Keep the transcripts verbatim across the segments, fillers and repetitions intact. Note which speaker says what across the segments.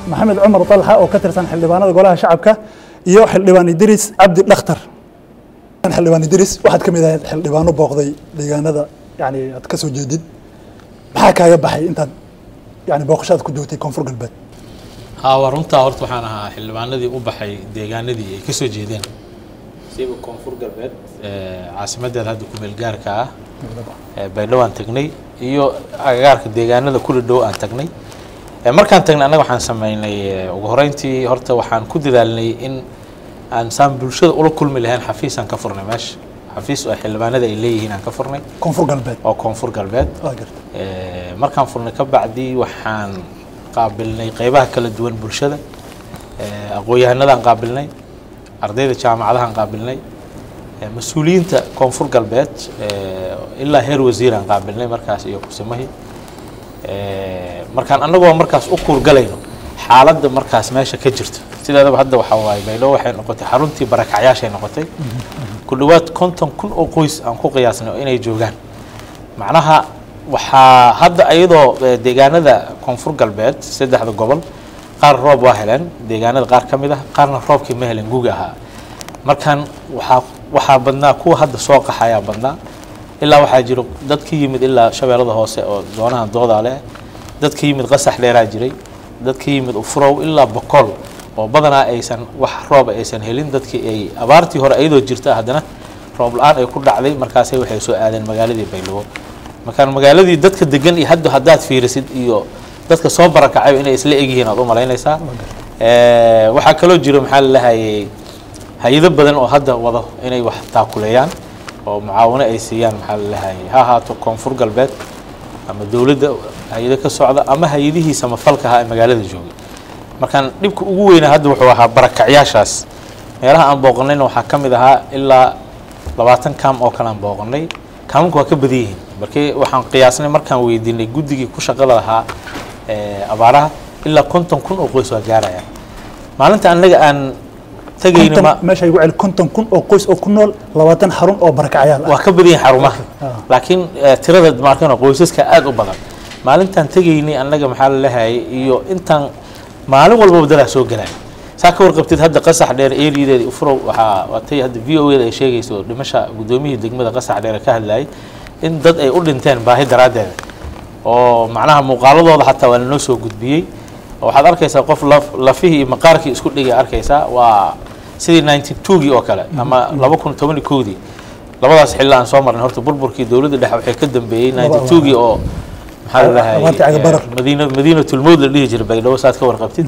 Speaker 1: محمد عمر طلحة أو كتر سنة حلبانة قولها شعبك يو حلبان إدريس عبد الأخطر حلبان إدريس واحد كم إذا حلبانه بوقضي لجان هذا يعني أتكسو جديد بحكي يا بحي أنت يعني بوقشات كدوتي كونفور قلبت
Speaker 2: ها ورمتا هرت وحنا حلبان الذي أبحي لجان الذي كسو جديد سيب كونفور قلبت عاصمة هذا كم الجاركة بيلوان تقني يو جارك لجان هذا كل دو أن تقني markaan tagnay anaga waxaan sameeynay ugu horeyntii horta waxaan ku dadaalnay in aan saan bulshada ula kulmi lahayn xafiis aan ka furnay meesha xafiis oo xildhibaanada ay leeyihiin aan ka furnay
Speaker 1: koonfur galbeed
Speaker 2: oo koonfur galbeed ee markaan furnay ka bacdi waxaan qaabilnay qaybaha kala duwan bulshada ee aqoon-yahanada aan qaabilnay ardayda jaamacadaha aan qaabilnay mas'uuliyiinta koonfur galbeed ee ilaa heer wasiir aan qaabilnay markaas iyo kusamahii markaan anagoo markaas u kuur galayno xaaladda markaas meesha ka jirto sidaadaba hadda waxa waay baylo waxay noqotay xaruntii barakacyaashay noqotay ku dhawaad konton kun oo qoys aan ku qiyaasnay inay joogaan macnaha waxa hadda ayadoo deegaanada koonfur galbeed saddexda gobol qaar roob waa heleen deegaanada qaar ka mid ah qaarna roobkii ma heleen guga ahaa markaan waxa waxa badnaa kuwa hadda soo qaxaya badnaa ilaa waxa jiro dad ka yimid ilaa shabeellada hoose oo doonaha doodaale dad ka yimid qasax dheeraa jiray dad ka yimid ufurow ilaa boqol oo badanaa aysan wax roob aysan helin dadkii ay abaartii hore ayadoo jirta haddana roob la'aan ay ku dhacday markaasay waxay soo aadeen magaaladii Baydhabo markaan magaaladii dadka degan iyo hadda haddaad fiirisid iyo dadka soo barakacay inay isla egyihiin aad u malaynaysaa ee waxa kaloo jiro maxaa la lahayay hay'ado badan oo hadda wado inay wax taakuleeyaan oo mucaawino ay siiyaan maxaa la lahayay ha haato koonfur galbeed ama dawladda hay'ado ka socda ama hay'adihii samafalka ah ee magaalada joogay markaan dhibka ugu weyn hadda wuxuu ahaa barakacyaashaas meelaha aan booqanayna waxa kamid ahaa ilaa labaatan kaam oo kale aan booqanay kaamku waa ka badiyeen markii waxaan qiyaasnay markaan weydiinay guddigii ku shaqada lahaa ee abaaraha ilaa konton kun oo qoys waa gaaraya maalinta anaga aan tagayna ma
Speaker 1: meesha ay wacil konton kun oo qoys oo ku nool labaatan xarun oo barakacyaal
Speaker 2: waa ka badiyeen xarumaha laakiin tirada markaan qoysaska aad u badan maalintan tagaynay anaga maxaa la lahaayay iyo intaan maalin walba wadada soo galay saa ka warqabtid hadda qasax dheer eerideed u furo waxa watay hadda V O A ay sheegayso dhimasha gudoomiyada degmada qasax dheer ka hadlayay in dad ay u dhinteen baahi daraadeed oo macnaha muuqaaladooda xataa waa noo soo gudbiyay waxaad arkaysaa qof lafihii maqaarkii isku dhigay arkaysaa waa sidii ninety-two-gii oo kale ama laba kun toban iyo kow-dii labadaas xilli aan soo marnay horta burburkii dawladda dhexe waxay ka dambeeyay ninety-two-gii oo maxaa la dhahay madiina madiinatul mawd la dhihi jiray Baydhabo saad ka warqabtid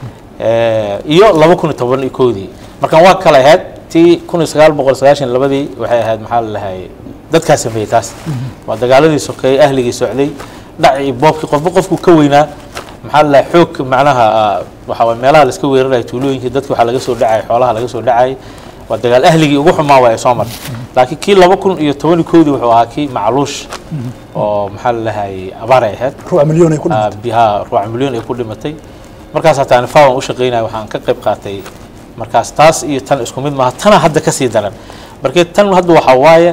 Speaker 2: ee iyo laba kun toban iyo kow-dii markaan waa kala ahayd tii kun iyo sagaal boqol sagaashan iyo labadii waxay ahayd maxaa la dhahay dadkaas sameeyay taas waa dagaaladii sokeeyay ahligii socday dhacay boobkii qofba qofku ka weynaa maxaa la xoog macnaha waxa way meelaha la iska weeraray tuulooyinka dadka waxa laga soo dhacay xoolaha laga soo dhacay waa dagaal ahligii ugu xumaa waa soo mar laakiin kii laba kun iyo toban iyo kow-dii wuxuu ahaa kii macluush oo maxaa la lahaayay abaar ay ahayd
Speaker 1: ruuc milyan ay ku dhimatay
Speaker 2: biha ruuc milyan ay ku dhimatay markaas hataan faawan u shaqeynay waxaan ka qayb qaatay markaas taas iyo tan isku mid ma tan hadda ka sii daran markii tan hadda waxa waaye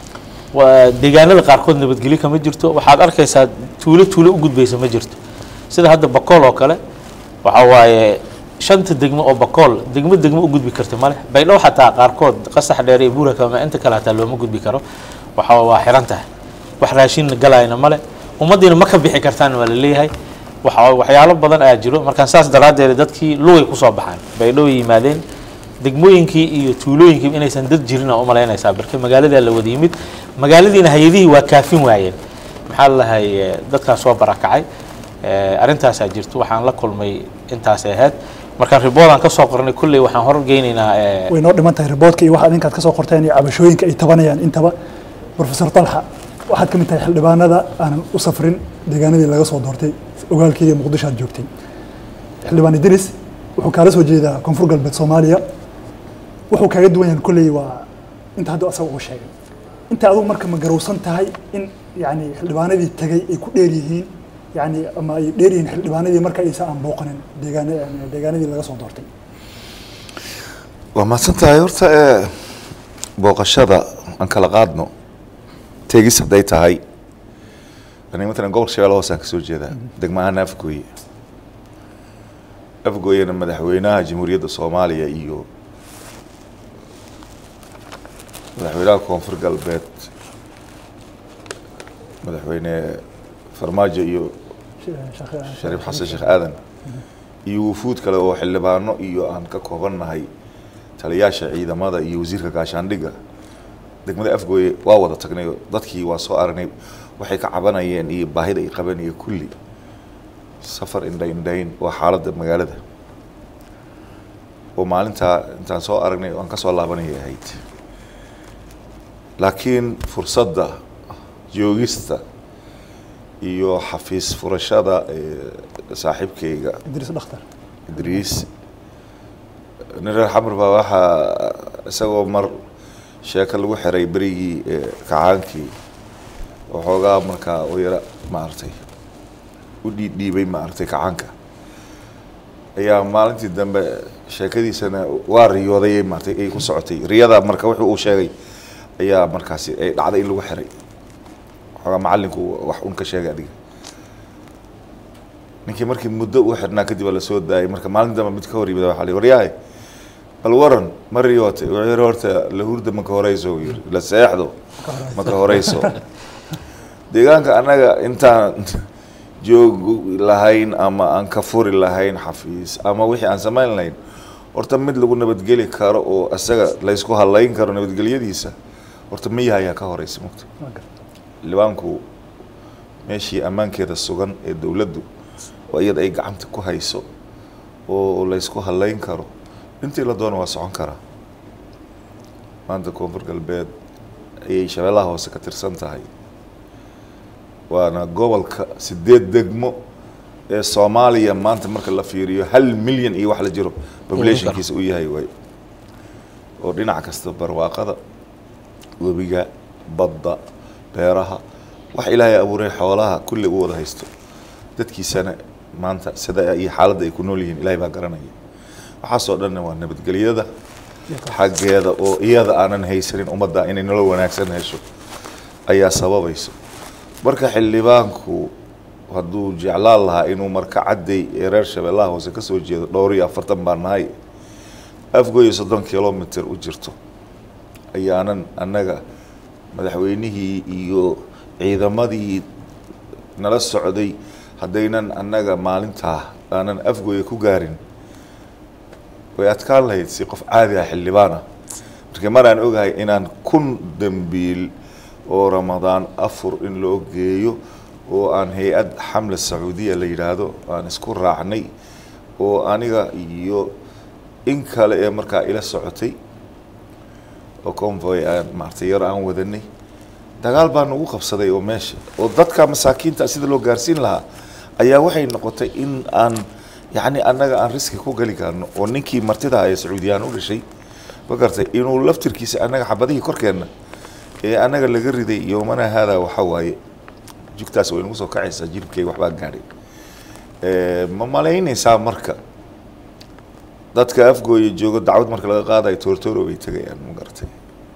Speaker 2: waa deegaanada qaar kood nabadgelyo kama jirto waxaad arkaysaa tuulo tuulo u gudbaysa ma jirto sida hadda Bakool oo kale waxa waaye shanta degmo oo Bakool degmo degmo u gudbi karto male Baydhabo xataa qaar kood qasax dheer iyo buura kama inta kale hataa looma gudbi karo waxa waa xiran tahay wax raashin galayna male ummadina ma ka bixi kartaan wala leeyahay waxa waxyaalo badan ayaa jiro markaan saas daraadeed dadkii lugay ku soo baxaan Baydhabo yimaadeen degmooyinkii iyo tuulooyinkii inaysan dad jirin oo malaynaysaa barka magaalada la wada yimid magaaladiina hay'adihii waa kaafin waayeen maxaa la lahaay dadka soo barakacay ee arintaas ay jirto waxaan la kulmay intaas ahayd markaan riboodan ka soo qornay kulli waxaan hor geynaynaa ee
Speaker 1: way noo dhiman tahay riboodka iyo waxa idinka ka soo qorteen iyo cabashooyinka ay tabanayaan intaba professor Talha waxaad ka mid tahay xildhibaanada aan u safrin deegaanadii laga soo doortay ogaalkii Muqdisho aad joogtay xildhibaan Idris wuxuu kala soo jeedaa koonfur galbeed Soomaaliya wuxuu kaga duwan yahay kulli waa inta hadda asaga uu sheegay inta adigu marka ma garowsan tahay in yani xildhibaanadii tagay ay ku dheer yihiin يعني أما يديرين حلبانة مركا إيسا عن بوقنين ديجان ديجان دي لقى صندورتي.
Speaker 3: وما سنت هايورتا بوقشة عن كلاقادنو تيجي سبدايتها هاي. أنا مثلاً قول شيء الله سانك سوجي ذا دق معنا في كوي. afgooyana madaxweynaha jamhuuriyadda soomaaliya iyo madaxweynaha koonfur galbeed madaxweyne farmaajo iyo shariif xasan sheekh aadan iyo wufuud kale oo xildhibaano iyo aan ka koobannahay taliyaasha ciidamada iyo wasiirka gaashaandhigga degmada afgooye waa wada tagnay dadkii waa soo aragnay waxay ka cabanayeen iyo baahida ay qabanayeen kulli safar indhaindhayn waa xaaladda magaalada oo maalintaa intaan soo aragnay aan ka soo laabanayay ahayd laakiin fursadda joogista iyo xafiis furashada saaxiibkayga
Speaker 1: idriis dhakhtar
Speaker 3: idriis nin reer xamar baa waxaa isagoo mar sheeko lagu xiray berigii kacaankii waxoogaa markaa u yara maaragtay u dhiidhiibay maaragtay kacaanka ayaa maalintii dambe sheekadiisana waa riyooday maaragtay ay ku socotay riyada marka wuxuu uu sheegay ayaa markaasi ay dhacday in lagu xiray waxoogaa macallinku wax un ka sheegay adiga ninkii markii muddo u xirnaa kadib la soo daayay marka maalin dambe mid ka hor yimid waxa la waryahay bal waran ma riyootay wuxuu yiri horta la hurda ma ka horeyso yiri la seexdo ma ka horeyso deegaanka anaga intaan joog lahayn ama aan ka furi lahayn xafiis ama wixii aan samayn lahayn horta mid lagu nabadgeli karo oo asaga la isku halayn karo nabadgelyadiisa horta ma yahay ka horeyso mugta libaanku meeshii ammaankeeda sugan ee dawladdu oo iyada ay gacanta ku hayso oo la isku halayn karo intii la doono waa socon karaa maanta koonfur galbeed ayay shabeellaha hoose ka tirsan tahay waana gobolka sideed degmo ee soomaaliya maanta marka la fiiriyo hal milyan iyo wax la jiro populationkiisa u yahay way oo dhinac kasta barwaaqada webiga badda beeraha wax ilaahay abuuray xoolaha kulli u wada haysto dadkiisana maanta sida ay xaaladda ay ku nool yihiin ilaahay baa garanaya waxaasoo dhanna waa nabadgelyada xaggeeda oo iyada aanan haysanin ummadda inay nolol wanaagsan hesho ayaa sababayso marka xildhibaanku hadduu jeclaan lahaa inuu marka cadday ee reer shabeellaha hoose ka soo jeedo dhowr iyo afartan baan nahay afgooyo soddon kilomitr u jirto ayaanan annaga madaxweynihii iyo ciidamadii nala socday haddaynan annaga maalintaa aanan afgooye ku gaarin way adkaan lahayd si qof caadi ah xildhibaan ah markii mar aan ogahay inaan kun dambiil oo ramadaan afur in loo geeyo oo aan hay-ad xamle sacuudiya la yidhaahdo aan isku raacnay oo aniga iyo in kale ee markaa ila socotay oo convoy aan maartay yar aan wadanay dagaal baa nagu qabsaday oo meesha oo dadka masaakiinta sida loo gaarsiin lahaa ayaa waxay noqotay in aan yacni annaga aan riski ku gali karno oo ninkii martida ee sacuudiyaan u dhashay ma gartay inuu laftirkiisa annaga xabadihii korkeenna ee annaga laga riday yoomana haadaa waxaa waaye jugtaas way nagu soo kacaysaa jilibkay waxbaa gaadhay ma malaynaysaa marka dadka afgooya joogo dacwad marka laga qaadayo toortooro bay tegayaan ma garatay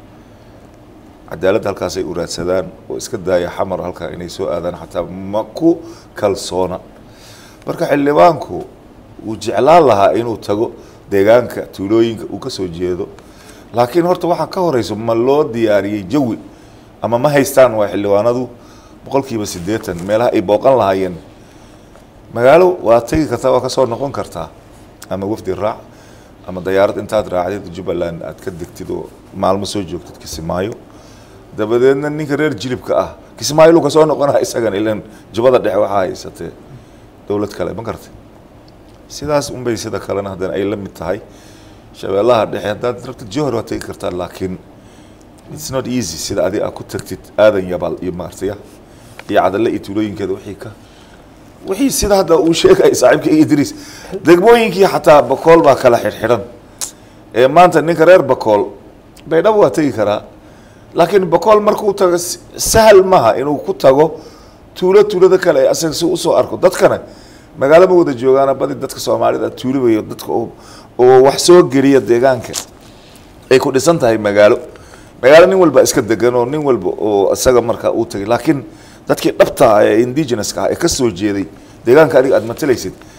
Speaker 3: cadaaladda halkaasay u raadsadaan oo iska daaya xamar halkaa inay soo aadaan xataa ma ku kalsoona marka xildhibaanku wuu jeclaan lahaa inuu tago deegaanka tuulooyinka uu ka soo jeedo laakiin horta waxaa ka horeyso ma loo diyaariyey jawi ama ma haystaan waa xildhibaanadu boqolkiiba siddeetan meelaha ay booqan lahaayeen magaalo waa tegi kartaa waa ka soo noqon kartaa ama wafdi raac ama dayaarad intaad raacdid jubbaland aad ka degtid oo maalmo soo joogtid Kismaayo dabadeedna ninka reer jilibka ah Kismaayo lu ka soo noqonaa isagan ilaan jubada dhexe waxa haysatay dawlad kale ma gartay sidaas un bay sida kalena hadan ay la mid tahay shabeellaha dhexe hadaad rabto Johor waa tegi kartaa laakiin it's not easy sida adi aad ku tagtid aadan yabal iyo maartaya iyo cadale iyo tuulooyinkeeda wixii ka wixii sida hadda uu sheegay saaxiibka Idris degmooyinkii xataa bakool baa kala xirxiran ee maanta ninka reer bakool bay dhab waa tagi karaa laakiin bakool markuu tago sahal maha inuu ku tago tuulo tuulada kale ee asaga si u soo arko dadkana magaalo ma wada joogaan badi dadka Soomaalida tuulibayo dadka oo wax soo geliya deegaanka ay ku dhisan tahay magaalo magaalo nin walba iska degan oo nin walba oo asaga marka uu tagay laakiin dadkii dhabta ah ee indigenous ka ah ee ka soo jeeday deegaanka adiga aad matalaysid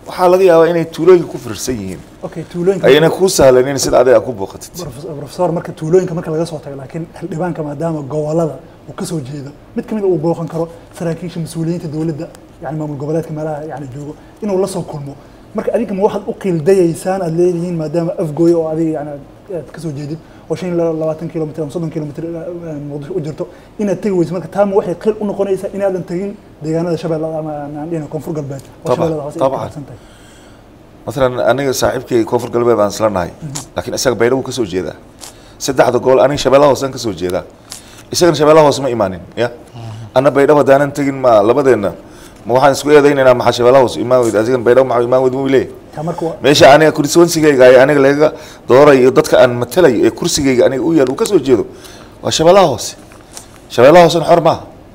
Speaker 3: waxaa laga yaabaa inay tuulooyinka ku firsan yihiin
Speaker 1: okay tuulooyinka
Speaker 3: ayna ku sahlan sida adiga ku booqatid
Speaker 1: professor marka tuulooyinka marka laga soo tago laakiin xildhibaanka maadaama gobolada uu ka soo jeedo mid kamid uu booqan karo saraakiisha mas'uuliyiinta dawladda yani maamul goboleedka meelaha yani joogo inuu la soo kulmo marka adiga ma waxaad u qiildayaysaan aad leedihiin maadaama afgooy oo adiga yani aad ka soo jeedid oo shan iyo labaatan kilomitir ama soddon kilomitir muqdisho u jirto inaad tegi weyso marka taama waxay qiil u noqonaysaa inaadan tagin deegaanada shabeellada ama aan dhihina koonfur galbeed oo shabeellada hoose ay ka tirsan tahay
Speaker 3: مثلا أنا صاحبك كوفر قلبي بانسلنا هاي لكن إساق بينه كسو جيدا سدح دقول أنا شبالة وسان كسو جيدا إساق شبالة وسما إيمانين يا أنا بينه ودانا تجين ما لبدينا ما واحد سكويا دين أنا مع شبالة وس إيمان ويد أزين بينه مع إيمان ويد مولي ماشي أنا كرسي ونسي جاي أنا لقى دورة يضدك أن مثلي كرسي جاي أنا ويا وكسو جيدو وشبالة وس شبالة وسان حرمة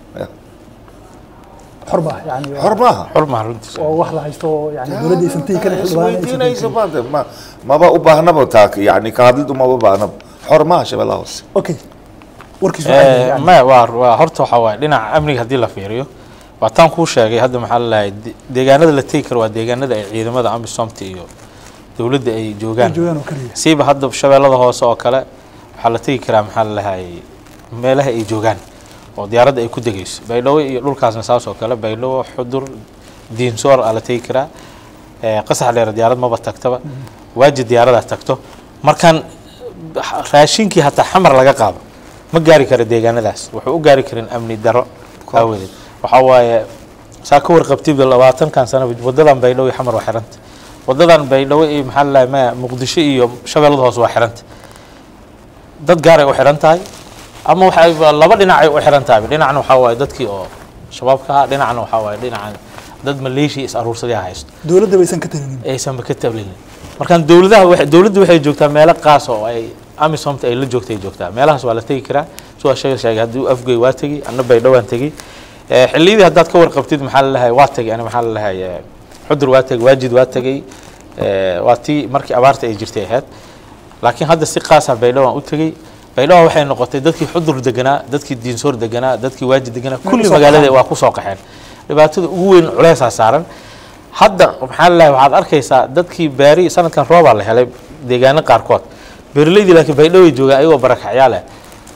Speaker 1: حرمة يعني
Speaker 3: حرمة
Speaker 2: حرمة runtii
Speaker 1: oo wax la haysto yani dawladda santii kale
Speaker 3: xildhibaanaysa ma ma ba u baahna ba taak yani kaadid uma ba baahna xorma shabeellaha hoose
Speaker 1: okay warkiisu
Speaker 2: ee ma waa waa horta waxa waay dhinaca amniga hadii la fiiriyo waa tan ku sheegay hadda maxaa la lahayd deegaanada la tagi karo waa deegaanada ay ciidamada amisoomta iyo dawladda ay joogaan siiba hadda shabeellada hoose oo kale waxa la tagi karaa maxaa la lahayd meelaha ay joogaan oo diyaaradda ay ku degayso baydhabo iyo dhulkaasna saas oo kale baydhabo xudur diinsoor ala tagi karaa ee qasax dheer diyaarad ma batagtaba waaji diyaarada tagto markan raashinkii hataa xamar laga qaado ma gaari karo deegaanadaas wuxuu u gaari karin amni daro awgeed waxa waaye saa ka warqabtid labaatan kan sano wadadan baydhabo iyo xamar waa xiranta wadadan baydhabo iyo maxaa la ma muqdisho iyo shabeellada hoose waa xiranta dad gaar ay u xiran tahay ama waxa laba dhinac ay u xiran tahay dhinacna waxa waaye dadkii oo shabaabka ah dhinacna waxa waaye dhinacan dad Malaysia is aruursaday haysto
Speaker 1: dawladda baysan ka talinin
Speaker 2: aysan ka talinin markan dawladaha waxay dawladdu waxay joogtaa meelo qaas oo ay amisoomta ay la joogtay joogtaa meelahaas waa la tagi karaa soo sheegay sheegay hadii afgay waa tagi anna baydhawaan tagi ee xilliidii hadaad ka warqabtid maxaa la lahaay waa tagi ana maxaa la lahaay xudur waa tagi waajid waa tagi ee waa tii markii abaarta ay jirtay ahayd laakiin hadda si qaas ah baydhawaan u tagay baydhabo waxay noqotay dadkii xudur deganaa dadkii diinsoor deganaa dadkii waajid deganaa kulli magaalada waa ku soo qaxeen dhibaatada ugu weyn culeys saaran hadda maxaa la waxaad arkaysaa dadkii baari sanadkan roob la helay deegaano qaarkood beerleydi laakiin baydhabo jooga ayagoo barakacyaal ah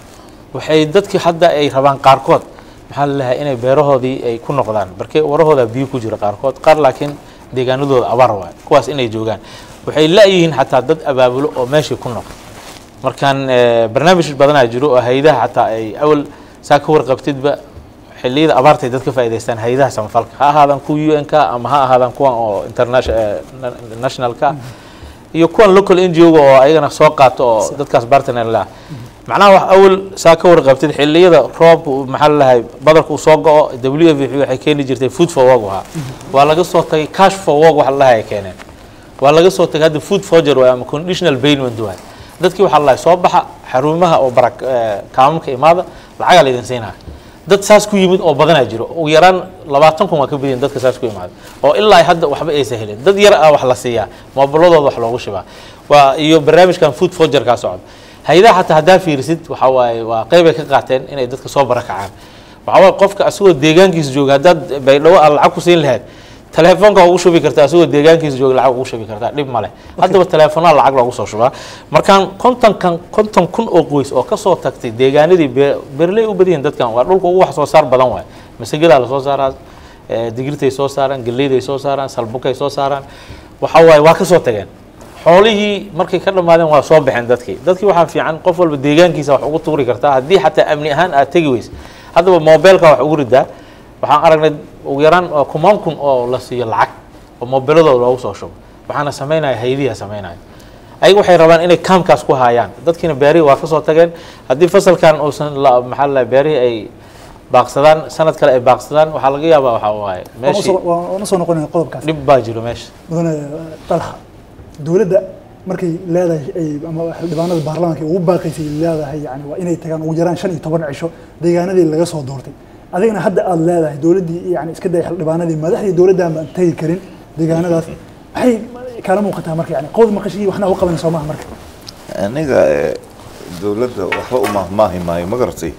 Speaker 2: waxay dadkii hadda ay rabaan qaarkood maxaa la lahaa inay beerahoodii ay ku noqdaan barkay warahooda biyo ku jira qaarkood qaar laakiin deegaanadooda abaar waa kuwaas inay joogaan waxay la yihiin xataa dad abaabulo oo meeshii ku noqdo markaan barnaamij badan ay jiro oo hay'adaha xataa ay awal saa ka warqabtidba xilliyada abaartay dadka faa'iideystaan hay'adaha samafalka ha ahaadan ku U N ka ama ha ahaadan kuwan oo international ka iyo kuwan local N G O oo ayagana soo qaato oo dadkaas partner la macnaha wax awal saa ka warqabtid xilliyada roob maxaa la lahaay badarku soo go'o W F P waxay keeni jirtay food for work waa laga soo tagay cash for work wax la lahaay keeneen waa laga soo tagay hadda food voucher waa ama conditional payment waa dadkii waxa la soo baxa xarumaha oo barak kaamka imaada lacag la idin siinaa dad saas ku yimid oo badan jiro ugu yaraan labaatan kun waa ka badin dadka saas ku imaada oo ilaa hadda waxba ay saheleen dad yar ah wax la siiyaa moobiladooda wax loogu shibaa waa iyo barnaamijkan food voucher ka socdo hay'adaha hatta hadaa fiirsid waxa waaye waa qayb ay ka qaateen inay dadka soo barakacaan waxa waaye qofka asagoo deegaankiisa jooga dad baydhabo lacag ku siin lahayd telefoonka ugu shubi kartaa asagoo deegaankiisa jooga lacag ugu shubi kartaa dhib male haddaba telefoonada lacag lagu soo shubaa markaan konton kan konton kun oo qoys oo ka soo tagtay deegaanadii beerley u badiyeen dadkan waa dhulka ugu wax soo saar badan waay masagada la soo saaraa digirtay soo saaraan galeeday soo saaraan salbukay soo saaraan waxa waay waa ka soo tageen xoolihii markay ka dhamaadeen waa soo baxeen dadkii dadkii waxa fiican qof walba deegaankiisa wax ugu tuuri kartaa haddii xataa amni ahaan aad tagi weys haddaba mobilka wax ugu ridaa waxaan aragnay ugu yaraan kumaan kun oo la siiyo lacag oo mobiladooda loogu soo shubo waxaana sameynaya hay'adaha sameynaya ayagu waxay rabaan inay kaamkaas ku haayaan dadkiina beeri waa ka soo tageen haddii fasalkan uusan maxaa la beeri ay baaqsadaan sanad kale ay baaqsadaan waxa laga yaabaa waxa waaye meeshii
Speaker 1: waa soo noqonaya qodobkaas
Speaker 2: dib baa jiro meesha
Speaker 1: mudane talxa dawladda markay leedahay ay ama xildhibaanada baarlamaanka ugu baaqaysay leedahay yani waa inay tagaan ugu yaraan shan iyo toban cisho deegaanadii laga soo doortay adigana hadda aad leedahay dawladdii yani iska day xildhibaanadii madaxdii dawladda aan tagi karin deegaanadaas maxay kala muuqataa marka yani qowd maqashii waxna u qaban Soomaaliya marka
Speaker 3: aniga dawladda waxba u maahmaahi maayo ma garatay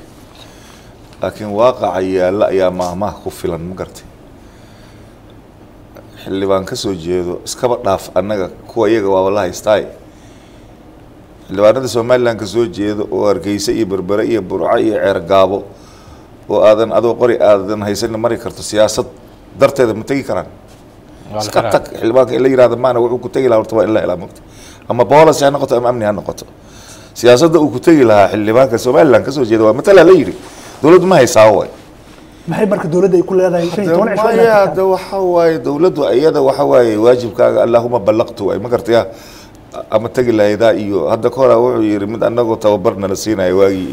Speaker 3: laakiin waaqaca yaala ayaa maahmaah ku filan ma garatay xildhibaan ka soo jeedo iskaba dhaaf annaga kuwa iyaga waaba la haystaay xildhibaanada somalilan ka soo jeedo oo hargeysa iyo berbere iyo burco iyo ceergaabo oo aadan adoo qori aadan haysan mari karto siyaasad darteeda ma tegi karaan iska tag xildhibaanka in la yiraahdo maana wuxuu ku tegi lahaa horta waa in la helaa mogta ama policy ha noqoto ama amni ha noqoto siyaasadda uu ku tegi lahaa xildhibaanka somalilan ka soo jeeda waa matala la yiri dowladdu ma haysaa way
Speaker 1: maxay marka dowladda ay ku leedahay shan iyo toban cisho
Speaker 3: ya da waxa waaye dowladdu iyada waxa waaye waajibkaaga allahuma ballaqtu way ma gartaya ama tagi lahaydaa iyo hadda ka hore wuxuu yiri mid annagoo tababarna la siinayo waagii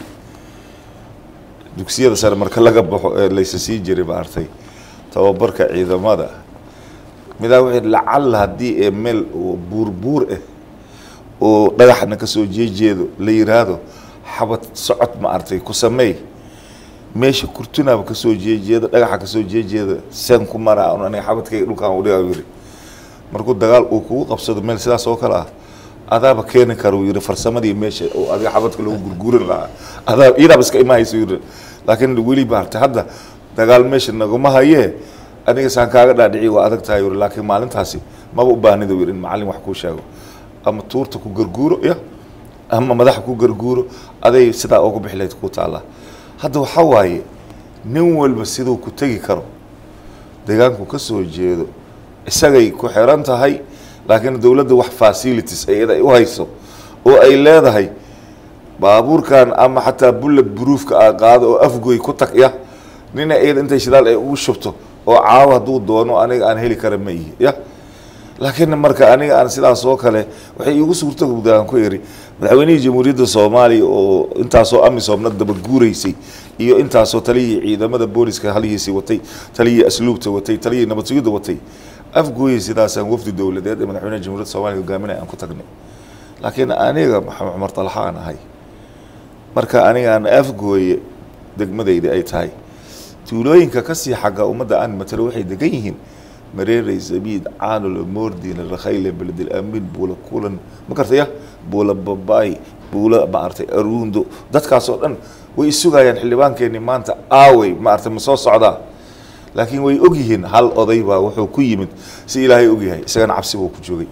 Speaker 3: dugsiyada sare marka laga baxo ee laysa sii jiray ba artay tababarka ciidamada midaa wixii lacal haddii ee meel oo buurbuur ah oo dhagaxna ka soo jeejeedo la yiraahdo xabad socod ma artay ku sameey meesha kurtunaaba ka soo jeejeeda dhagaxa ka soo jeejeeda seen ku maraa oo aniga xabadkayga dhulkaan u dhigaa yiri markuu dagaal uu kugu qabsado meel sidaas oo kale ah adaaba keeni karo yiri farsamadii meesha oo adiga xabadka lagu gurgurin lahaa adaab iyadaaba iska imaayso yiri laakiin weli baartay hadda dagaal meesha naguma hayee aniga saan kaaga dhaadhici waa adag tahay yiri laakiin maalintaasi maba u baahnida yiri in macallin wax kuu sheego ama tuurta ku garguuro ya ama madaxa ku garguuro aday sidaa ugu bixi lahayd ku taala hadda waxa waaye nin walba siduu ku tegi karo deegaanku ka soo jeedo isagay ku xiran tahay laakiin dowladda wax facilities ayada ay u hayso oo ay leedahay baabuurkan ama xataa bullet proofka aa qaado oo afgoy ku tag ya nina iyada intay shidaal ay ugu shubto oo caawa hadduu doono aniga aan heli kara ma ihi ya laakiin marka aniga aan sidaas oo kale waxay igu suurto gudaan ku yiri madaxweynihii jamhuuriyadda Soomaaliya oo intaasoo amisoomna daba guureysay iyo intaasoo taliyay ciidamada booliska halihiisii watay taliyay asluubta watay taliyay nabad sugidda watay afgooyay sidaas aan wafdi dawladeed ee madaxweynaha jamhuuriyadda Soomaaliya hogaaminay aan ku tagnay laakiin aniga Maxamed Cumar Talxa aan ahay marka aniga aan afgooye degmadayda ay tahay tuulooyinka ka sii xagga ummadda aan matalo waxay degan yihiin مريري زبيد عانو الموردي الرخيلة بلد الأمين بولا كولن ما كرتيا بولا باباي بولا ما أرتي أروندو دت كاسود أن ويسوقا يعني حلبان كأني ما أنت آوي ما أرتي مصوص عدا لكن ويأجيهن هل أضيبا وحو كيمد سي إلهي أجيهاي سجن عبسي وكجوجي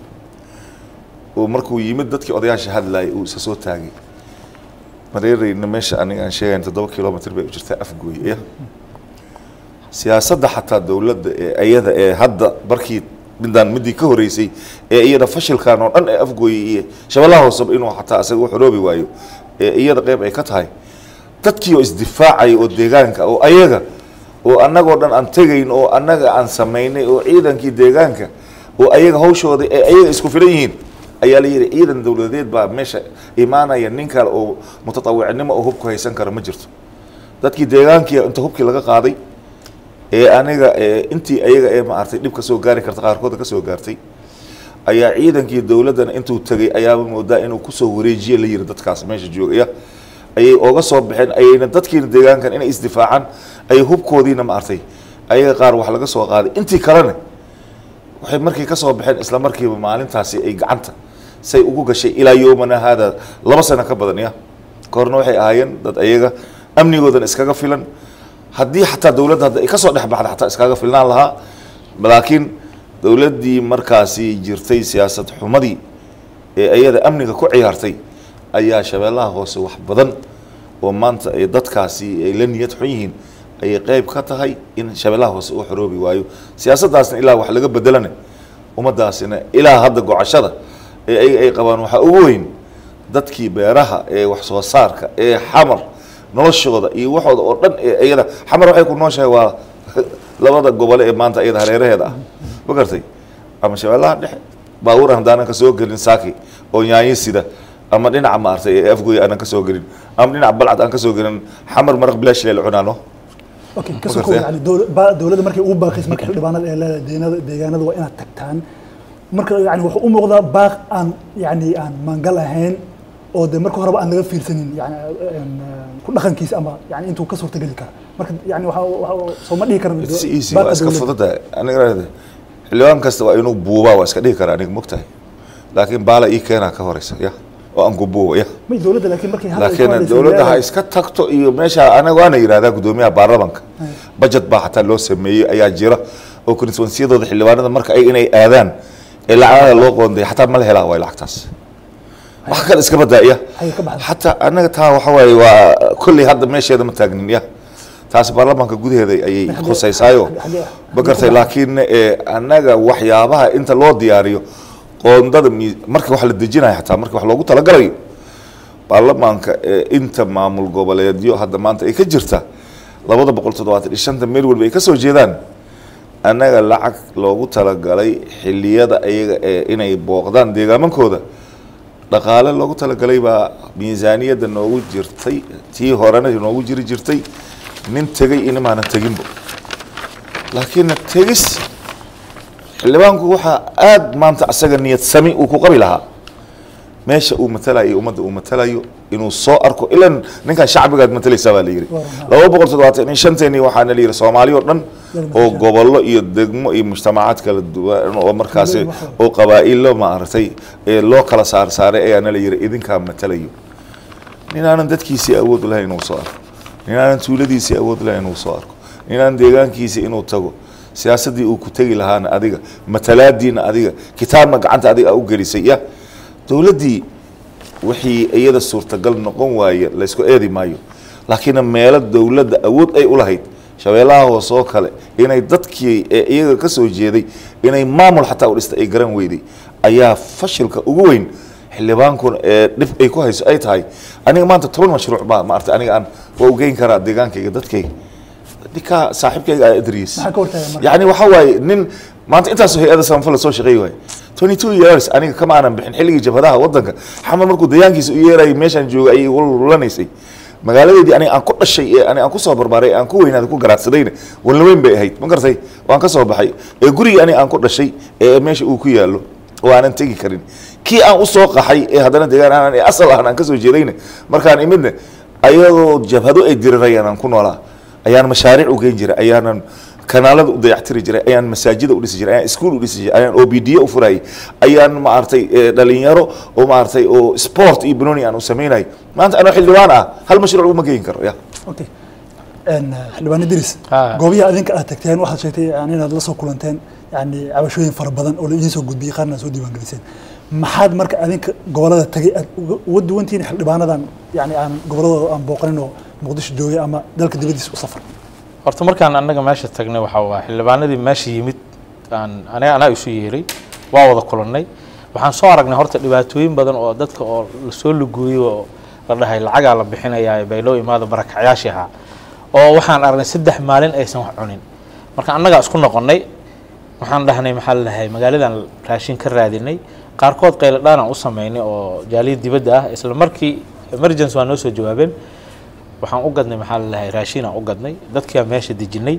Speaker 3: ومركو يمد دت كي أضيع شهاد لاي وساسوت تاجي مريري نمشي أنا عن شيء أنت دو كيلومتر بيجرت أفجوي إيه siyaasadda xataa dawladda ee ayada ee hadda barkii midaan midii ka horeysay ee iyada fashilkan oo dhan ee afgooyay iyo shabeellaha hoose inuu xataa asaga wax roobi waayo ee iyada qayb ay ka tahay dadkii oo isdifaacay oo deegaanka oo ayaga oo annagoo dhan aan tegayn oo annaga aan samaynay oo ciidankii deegaanka oo ayaga hawshooda ee ayaga isku filan yihiin ayaa la yiri ciidan dawladeed baa meesha imaanaya nin kale oo mutatawicnimo oo hubku haysan kara ma jirto dadkii deegaankii inta hubkii laga qaaday ee aniga intii ayaga ee ma artay dib ka soo gaari karta qaarkood ka soo gaartay ayaa ciidankii dawladdan intuu tagay ayaa moodaa inuu ku soo wareejiyo la yiri dadkaas meesha joogaya ayay ooga soo baxeen ayayna dadkii deegaankan inay isdifaacaan ay hubkoodiina ma artay ayaga qaar wax laga soo qaaday intii kalena waxay markii ka soo baxeen isla markiiba maalintaasi ay gacanta say ugu gashay ilaa yoomana hada laba sano ka badan ya korna waxay ahaayeen dad ayaga amnigoodan iskaga filan haddii xataa dawladda hadda ay ka soo dhex baxda xataa iskaga filnaan lahaa laakiin dawladdii markaasi jirtay siyaasad xumadii ee ayada amniga ku ciyaartay ayaa shabeellaha hoose wax badan oo maanta ay dadkaasi ay la niyad xun yihiin ayay qayb ka tahay in shabeellaha hoose uu xoroobi waayo siyaasaddaasna ilaa wax laga bedelana ummadaasina ilaa hadda gocashada ee ay ay qabaan waxa ugu weyn dadkii beeraha ee wax soo saarka ee xamar noloshooda iyo waxooda oo dhan ee ayada xamar waxay ku nooshahay waa labada gobol ee maanta ayada hareeraheeda ah ma gartay ama shabeellaha dhexe baabuur aan daanan ka soo gelin saaki oo yaanyo sida ama dhinaca ma artay ee afgooy aan ka soo gelin ama dhinaca balcad aan ka soo gelin xamar maraq bilaash leel cunaano
Speaker 1: okay kasoo koob yani dawladda markay ugu baaqays markay xildhibaanada ee leedahay deegaanada waa inaad tagtaan marka yani wuxuu u muuqdaa baaq aan yani aan maangal ahayn oo de marka horeba aan laga fiirsanin yani ku dhaqankiisa ama yani intuu ka suurtageli kara marka yani waxa soo ma dhihi karno
Speaker 3: waa iska fudada aniga raade xildhibaan kasta waa inuu buubaa waa iska dhihi karaa aniga mogtahay laakiin baala ii keenaa ka horeysa ya oo aan ku buuba ya
Speaker 1: may dawladda laakiin markay
Speaker 3: laakiin dawladda ha iska tagto iyo meesha anaga waana yiraahdaa gudoomiyaha baarlamaanka budget baa xataa loo sameeyay ayaa jira oo constituency-yadooda xildhibaanada marka ay inay aadaan ee lacagaha loo qoonday xataa ma la helaa way lacagtaas wax kale iska badaaya xataa anaga taa waxa waaye waa kolley hadda meesheeda ma taagnin ya taasi baarlamaanka gudaheeda ayay khusaysaayo ma gartay laakiin anaga waxyaabaha inta loo diyaariyo qoondada marka wax la dejinayo xataa marka wax loogu talagalayo baarlamaanka inta maamul goboleedyo hadda maanta ay ka jirta labada boqol toddobaatan iyo shanta meel walba ay ka soo jeedaan annaga lacag loogu talagalay xilliyada ayaga ee inay booqdaan deegaamankooda dhaqaale loogu talagalay baa miisaaniyadda noogu jirtay tii horena noogu jiri jirtay nin tegay inimaana teginbo laakiin tegis xildhibaanku waxaa aada maanta asaga niyad sami uu ku qabi lahaa meesha uu matalayo iyo ummadda uu matalayo inuu soo arko ilan ninkan shacbigaad matalaysaa baa la yidhi laba boqol toddobaatan iyo shanteeni waxaana la yidhi soomaali oo dhan oo gobollo iyo degmo iyo mujtamacaad kala duwan oo markaasi oo qabaa'ilo maaragtay ee loo kala saar saaray ayaana la yidhi idinkaa matalayo ninaanan dadkiisii awood lahayn inuu soo arko ninaanan tuuladiisii awood lahayn inuu soo arko ninaanan deegaankiisii inuu tago siyaasaddii uu ku tegi lahaana adiga matalaadiina adiga kitaabna gacanta adiga u gelisay ya dowladdii wixii iyada suurtagal noqon waaye laysku eedi maayo laakiin meelo dowladda awood ay u lahayd shabeellaha hoose oo kale inay dadkii ee iyaga ka soo jeeday inay maamul xataa u dhistay ay garan weyday ayaa fashilka ugu weyn xildhibaankuna ee dhib ay ku hayso ay tahay aniga maanta toban mashruuc baa maartay aniga aan waa u geyn karaa deegaankayga dadkayga ninkaa saaxiibkayga aa adriis yacni waxa waaye nin maanta intaasoo hay-ada samafala soo shaqeey waaye twenty two years aniga kama aanan bixin xilligii jabhadaha waddanka xamar markuu dayaankiisa u yeerayay meeshaan jooga ayay walulanaysay magaaladeedii aniga aan ku dhashay ee aniga aan ku soo barbaaray aan ku weynaaday ku garaadsadayna walnaweyn bay ahayd ma gartay waan ka soo baxay ee gurigii aniga aan ku dhashay ee meesha uu ku yaallo oo aanan tegi karin kii aan u soo qaxay ee haddana deegaan aanan ee asal ahan aan ka soo jeedayna markaan imidna ayadoo jabhado ay dirirayaan aan ku noolaa ayaan mashaariic u geyn jiray ayaanan kanaalada u dayactiri jiray ayaan masaajida u dhisi jiray ayaan iskuul u dhisi jiray ayaan O B D u furayay ayaan maartay dhalinyaro oo maartay oo sport iyo banooni aan u sameynay maanta anoo xildhibaan ah hal mashruuc uma geyn karo ya
Speaker 1: okay en xildhibaan Idris goobiya adinka aad tagteen waxaad sheegtay inaad la soo kulanteen yani cabashooyin fara badan oo la idin soo gudbiyay qaarna soo diiwaan geliseen maxaad marka adinka gobolada tagay uga duwantiin xildhibaanadan yani aan goboladooda aan booqanin oo muqdisho joogay ama dalka dibadiisa u safar
Speaker 2: horta markaan annaga meesha tagnay waxa waa xildhibaanadii meesha yimid aan aniga anaa isu yeeray waa wada kulannay waxaan soo aragnay horta dhibaatooyin badan oo dadka oo la soo lugooyay oo la dhahay lacagaa la bixinayaa bay loo imaado barakacyaashii ahaa oo waxaan aragnay saddex maalin aysan wax cunin marka annagaa isku noqonnay waxaan dhahnay maxaa la dhahay magaaladan raashin ka raadinay qaarkood qaylo dhaan aan u sameynay oo jaaliyad dibadda ah isla markii emergency waa noo soo jawaabeen waxaan u gadnay maxaa la dhahay raashin aan u gadnay dadkii aan meesha dejinay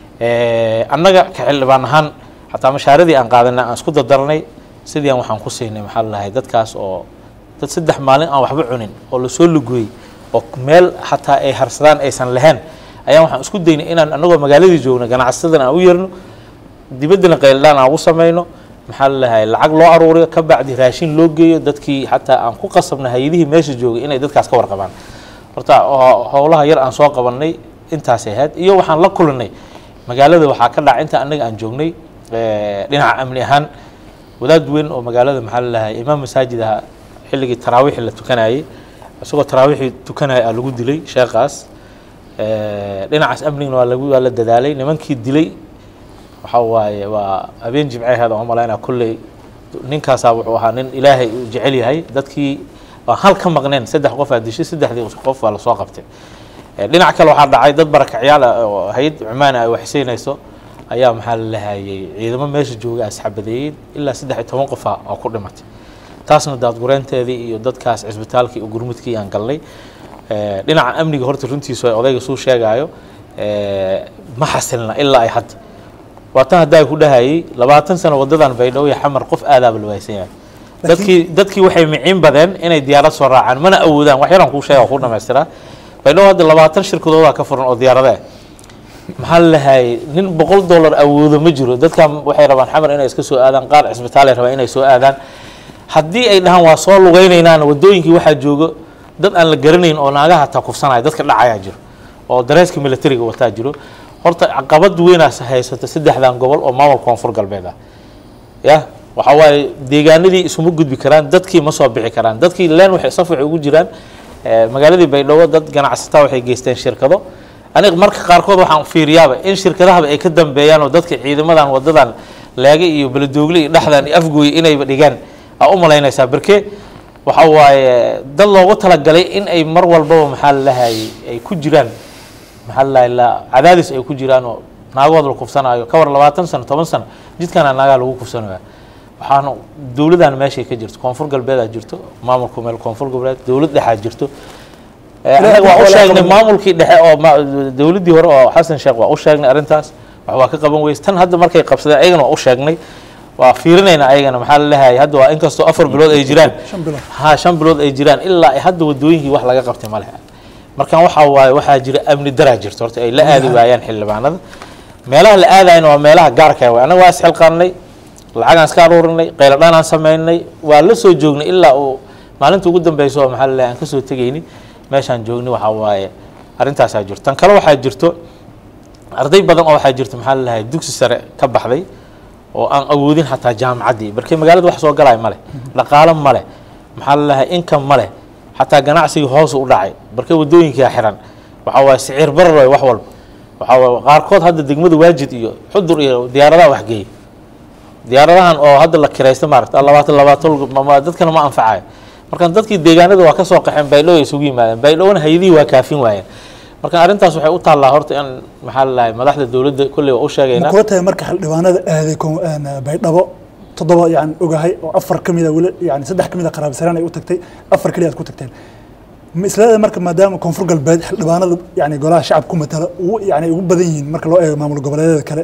Speaker 2: annaga ka xildhibaan ahaan xataa mashaaradii aan qaadanay aan isku dardarnay sidii aan waxaan ku siinay maxaa la dhahay dadkaas oo dad saddex maalin aan waxba cunin oo la soo lugooyey oo meel xataa ay harsadaan aysan lahayn ayaan waxaan isku daynay inaan annagoo magaaladii joogno ganacsatada aan u yeerno dibaddana qayldhaan aan ugu samayno maxaa la dhahay lacag loo aruuriyo ka bacdi raashin loo geeyo dadkii xataa aan ku qasabna hay-adihii meesha joogay inay dadkaas ka warqabaan horta howlaha yar aan soo qabanay intaasay ahayd iyo waxaan la kulannay magaalada waxaa ka dhacay inta annaga aan joognay dhinaca amni ahaan wadaad weyn oo magaalada maxaa la dhahay imaam masaajid aha xilligii taraawiixi la tukanayay isagoo taraawiixi tukanaya aa lagu dilay sheekhaas dhinacaas amnigna waa lagu waa la dadaalay nimankii dilay waxa waaye waa habeen jimceheeda oo malaynaa kulley ninkaasaa wuxuu ahaa nin ilaahay uu jecel yahay dadkii waa hal ka maqneen saddex qof aa dishay saddexdii qof waa lasoo qabtay dhinac kale waxaa dhacay dad barakacyaal oo hay-ad cumaan ay waxsiinayso ayaa maxaa la lahayay ciidamo meesha jooga asxabadeeyey ilaa saddex iyo toban qofa oo ku dhimatay taasna daadgureenteedii iyo dadkaas cisbitaalkii iyo gurmudkii aan galnay dhinaca amniga horta runtiisu ay odayga suu sheegaayo ma xasilna ilaa ay hadda waatan haddaa ku dhahayay labaatan sano wadadan baydhabo iyo xamar qof aadaaba la waaysan yahay dadkii dadkii waxay miciin badeen inay diyaarad soo raacaan mana awoodaan wax yaraan kuu sheega oo ku dhamaystiraa baydhabo hadda labaatan shirkadoodaa ka furan oo diyaaradee maxaa la lahayay nin boqol dollar awoodo ma jiro dadkan waxay rabaan xamar inay iska soo aadaan qaar cisbitaal ay rabaan inay soo aadaan haddii ay dhahaan waa soo lugaynaynaan wadooyinkii waxaa joogo dad aan la garanayn oo naagaha hataa kufsanaya dadka dhacayaa jiro oo dareeska militariga wataa jiro horta caqabad weynaas haysato saddexdan gobol oo maamul koonfur galbeed ah ya waxa waaye deegaanadii isuma gudbi karaan dadkii ma soo bixi karaan dadkii leen waxay saf waxay ugu jiraan magaaladii Baydhabo dad ganacsataa waxay geysteen shirkado aniga marka qaarkood waxaan fiiriyaaba in shirkadaha ay ka dambeeyaan oo dadka ciidamadan wadadan laaga iyo baladoogli iyo dhaxdan afgooy inay dhigaan aa u malaynaysaa barkee waxa waaye dad loogu talagalay in ay mar walba maxaa la lahaayay ay ku jiraan maxaa la la cadaadis ay ku jiraan oo naagooda la kufsanayo ka war labaatan sano toban sano jidkana naaga lagu kufsanayo waxaan dawladan meesha ka jirto koonfur galbeed ay jirto maamulku meel koonfur galbeed dawlad dhexe jirto anaga waa u sheegnay maamulkii dhexe oo dawladii hore oo Xasan Sheekh waa u sheegnay arintaas wax waa ka qaban weys tan hadda markay qabsadeen ayagana waa u sheegnay waa fiirinayna ayagana maxaa la leeyahay hadda waa inkastoo afar bilood ay jiraan ha shan bilood ay jiraan ilaa ay hadda wadooyinkii wax laga qabtay ma laha markan waxa waaye waxa jira amni daraa jirto horta ay la aadi waayaan xildhibaanada meelaha la aadayna waa meelaha gaarka ah anaga waa isxilqaanay lacag aan iska aruurinay qaylo dhan aan sameynay waa la soo joognay ilaa uu maalinta ugu dambeysay maxaa la leeyahay aan ka soo tagaynay meeshaan joognay waxa waaye arintaas ay jirto tan kale waxa jirto arday badan oo waxa jirto maxaa la leeyahay dugsi sare ka baxday oo aan awoodin hataa jaamacadii barkay magaalada wax soo galay male dhaqaale male maxaa la leeyahay income male hataa ganacsiga hoos u dhacay barkay wadooyinka xiran waxa waaye sicir barar wax walba waxa waaye qaarkood hadda degmada waajid iyo xudur iyo diyaaradaha wax geeyay diyaaradahan oo hadda la kiraysto maaragta labaatan labaatan dadkana ma anfacayo marka dadkii deegaanada waa ka soo qaxeen Baydhabo isugu yimaadeen Baydhabo hay'adii waa kaafin waayeen marka arintaas waxay u taalaa horta in maxaa la madaxda dawladda kulli waa u sheegayna
Speaker 1: ku tahay marka xildhibaanada aaday Baydhabo toddoba yani ogahay oo afar kamid ah wali yani saddex kamid ah qaraab saraan ay u tagtay afar kaliya ku tagteen mislada marka maadaama koonfur galbeed xildhibaanada yani golaha shacabku matala uu yani ugu badan yihiin marka loo eego maamul goboleedyada kale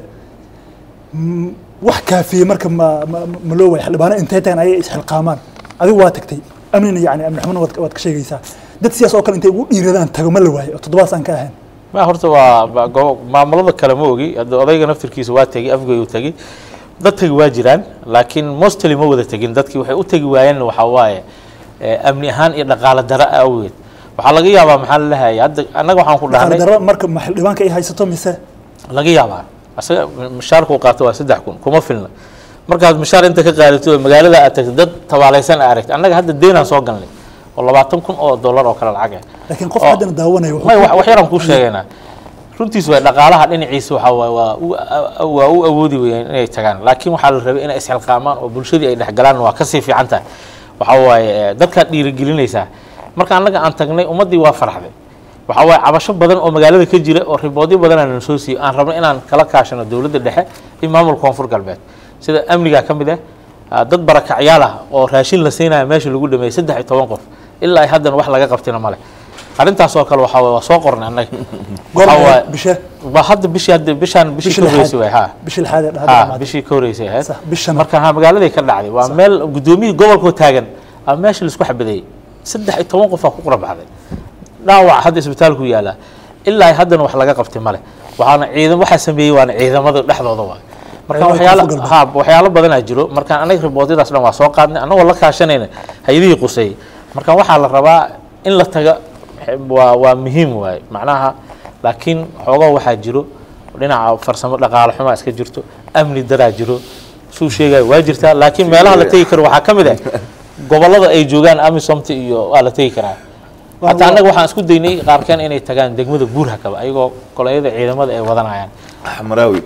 Speaker 1: wax kaafiye marka ma ma loo way xildhibaano intay tagan ay isxilqaamaan adigu waa tagtay amnina yani amni xumana waad ka sheegaysaa dad siyaas oo kale intay ugu dhiiradaan tago ma la waayo toddobaas aan ka ahayn
Speaker 2: ma horta waa maamulada kale ma ogi odayga naftirkiisa waa tagay afgooy u tagay dad tagi waa jiraan laakiin mostly ma wada tagin dadkii waxay u tagi waayeen waxa waaye amni ahaan iyo dhaqaale dara awgeed waxa laga yaabaa maxaa la leeyahay hadda anaga waxaan ku dhahnay
Speaker 1: dhaqaale dara marka xildhibaanka ay haysato mise
Speaker 2: laga yaabaa asaga mushaarku qaato waa saddex kun kuma filna markaad mushaar inta ka qaadato magaalada aad tagtay dad tabaalaysan aragtay anaga hadda deynaan soo galnay oo labaatan kun oo dollar oo kala lacag ah
Speaker 1: laakiin qof hadana daawanayo
Speaker 2: wuxuu wax yaran ku sheegaynaa runtiis way dhaqaalaha dhinaciisa waxa waa waa u awoodi weeyaan inay tagaan laakiin waxa la rabay inay isxilqaamaan oo bulshadii ay dhaxgalaan waa ka sii fiican tahay waxa waaye dadka dhiirigelinaysa marka anaga aan tagnay ummadii waa farxday waxa waaye cabasho badan oo magaalada ka jira oo riboodyo badan aan soo siiyay aan rabno inaan kala kaashano dawladda dhexe iyo maamul koonfur galbeed sida amniga kamid ah dad barakacyaal ah oo raashin la siinayo meesha lagu dhameeyay saddex iyo toban qof ilaa ay hadan wax laga qabtina male arintaas oo kale waxa waa soo qornay anaga
Speaker 1: waxa waa bisha
Speaker 2: ba hadda bishii hadda bishan bishii koreysay way ha
Speaker 1: bishii xaad
Speaker 2: ha bishii koreysay ha bishan marka ha magaalada ka dhacday waa meel gudoomiye gobolka taagan ama meesha la isku xabaday saddex iyo toban qof ku qurbaxday dhaawac hadda isbitaalku yaala ilaa ay hadan wax laga qabtay male waxaana ciidan waxa sameeyay waana ciidamada dhexdooda waa marka waxyaalo ha waxyaalo badan ay jiro marka anaga riboodyadaas dhan waa soo qaadnay anagoo la kaashanayna hay'adihii qusay marka waxa la rabaa in la taga waa waa muhiim waay macnaha laakiin xogaa waxa jiro dhinaca farsamo dhaqaale xumo iska jirto amni daraa jiro suu sheegay waa jirtaa laakiin meelaha la tagi karo waxa kamid ah gobolada ay joogaan amisomta iyo waa la tagi karaa hatta anaga waxaan isku daynay qaarkan inay tagaan degmada buurhakaba ayagoo kolayada ciidamada ay wadanayaan
Speaker 3: xamraawi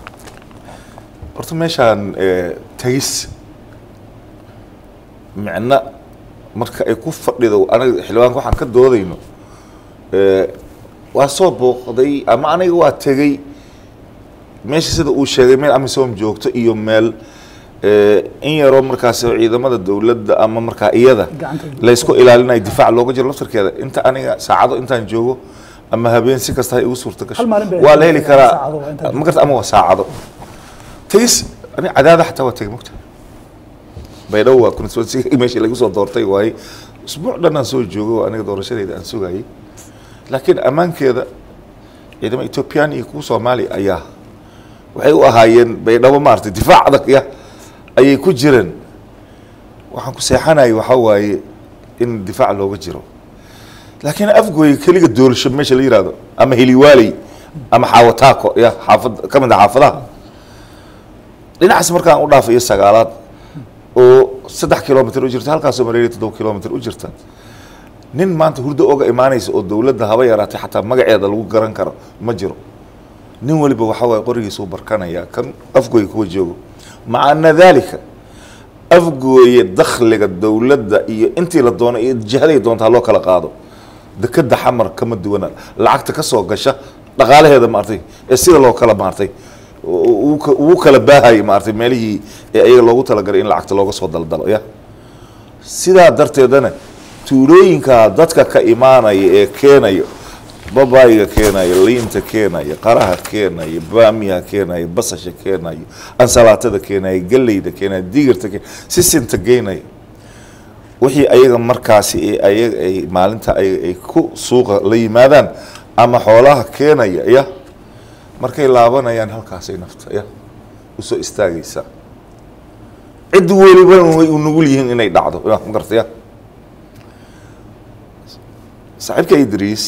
Speaker 3: horta meeshaan tagis macna marka ay ku fadhido aniga xilwaanka waxaan ka doodayno waa soo booqday ama aniga waa tagay meesha sida uu sheegay meel amisom joogto iyo meel in yaroo markaas ciidamada dawladda ama markaa iyada la isku ilaalinayo difaac looga jiro laftarkeeda inta aniga saacado intaan joogo ama habeen si kasta ay ugu suurta gasho waa la heli karaa ma garta ama waa saacado tagis ani cadaada xataa waa tagay mugta Baydhabo waa constituency meeshii lagu soo doortay waay usbuuc dhan aan soo joogo aniga doorashadeeda aan sugayay laakiin amaankeeda ciidamada Ethiopian iyo kuwa Soomaali ayaa waxay u ahaayeen Baydhabo maartay difaac adag ya ayay ku jireen waxaan ku seexanay waxa waaye in difaac looga jiro laakiin afgooy kaliya doorsho meesha la yiraahdo ama heliwaalay ama xaawataako ya xaafad ka mid ah xaafadaha dhinacaas markaan u dhaafayo sagaalaad oo saddex kilomitir u jirta halkaasoo mareeri toddoba kilomitir u jirta nin maanta hurdo oga imaanaysa oo dowladda haba yaraatay xataa magaceeda lagu garan karo ma jiro nin waliba waxa waaye qorigiisa u barkanaya kan afgooy kuwa joogo maca ana daalika afgooye dakhliga dowladda iyo intii la doono iyo jihaday doontaa loo kala qaado dekada xamar kama duwana lacagta ka soo gasha dhaqaalaheeda maartay ee sida loo kala maartay uu kala baahay maartay meelihii ee ayaga loogu talagalay in lacagta looga soo daldalo ya sidaa darteedana tuulooyinka dadka ka imaanaya ee keenayo babaayga keenayo liinta keenayo qaraha keenayo baamiyaha keenayo basasha keenayo ansalaatada keenayo galleyda keenayo digirta keenayo sisinta geenayo wixii ayaga markaasi ee ayaga ay maalinta ay ku suuqa la yimaadaan ama xoolaha keenaya ya markay laabanayaan halkaasay nafta ya usoo istaagaysa cid weliba way u nugul yihiin inay dhacdo ma gartay ya saaxiibka Idris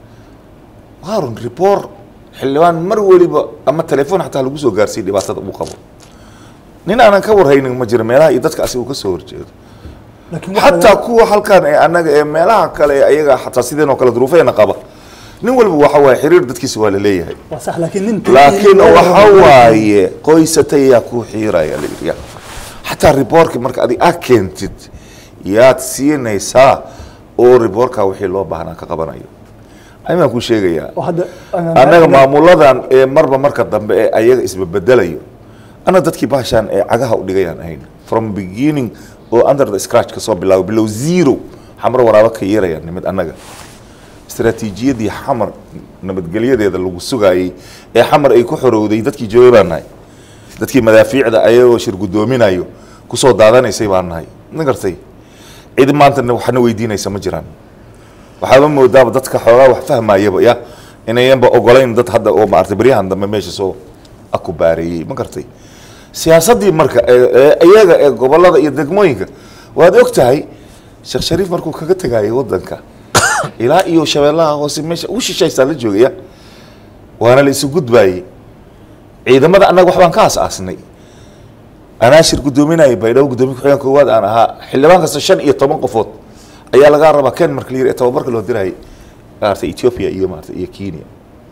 Speaker 3: Harun report xildhibaan mar waliba ama telefoon xataa lagu soo gaarsiiyay dhibaatada uu qabo nin aanan ka warhaynin ma jiro meelaha iyo dadka asigu ka soo horjeedo laakiin xataa kuwa halkan ee anaga ee meelaha kale ee ayaga xataa sideen oo kale duruufeena qaba nin waliba waxa waaye xiriir dadkiisa waa la leeyahay
Speaker 1: waa sax laakiin nin
Speaker 3: laakiin waxa waaye qoysatay yaa ku xiiraya leeyahay xataa reportka marka adi aad keentid yaad siinaysaa oo reportka wixii loo baahnaa ka qabanayo ayaan ku sheegayaa anaga maamuladan ee marba marka dambe ee ayaga isbedelayo ana dadkii baashan ee cagaha u dhigayaan ahayn from beginning oo under the scratch ka soo bilaabo below zero xamar waraaba ka yeerayaan nimad anaga استراتيجية حمر نبتقلية ذا اللي سجاي إيه حمر أي كحر ودي دتك جوابان هاي دتك مدافع ذا أيوة شر قدومين أيوة كسر دادان يسيبان هاي نقرتي إذا ما أنت نحن ويدينا يسمى جيران وحاول ما داب دتك حوار وفهم ما يبغى يا إن ينبغى أقولين دت هذا أو ما أعتبريه عندما ماشي سو أكو باري ما قرتي سياسة دي مركا أيها قبل هذا يدق مويك وهذا وقت هاي شيخ شريف مركو كقتة جاي ودنك ilaa iyo shabeellaha hoose meesha u shishaysa la joogaya waana la isu gudbay ciidamada anaga wax baan ka asaasnay ana shir gudoominay baydhow gudoomin ku xigeen koowaad aan ahaa xildhibaan kasta shan iyo toban qofood ayaa laga rabaa kan marka liir tababarka loo diray qaarta Ethiopia iyo maarta iyo Kenya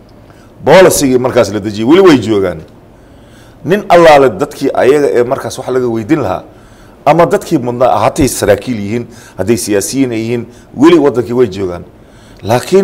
Speaker 3: boolisigii markaas la dajiyay wali way joogaan nin allaale dadkii ayaga ee markaas wax laga weydiin lahaa ama dadkii mudna haday saraakiil yihiin haday siyaasiyiin yihiin wali wadankii way joogaan laakiin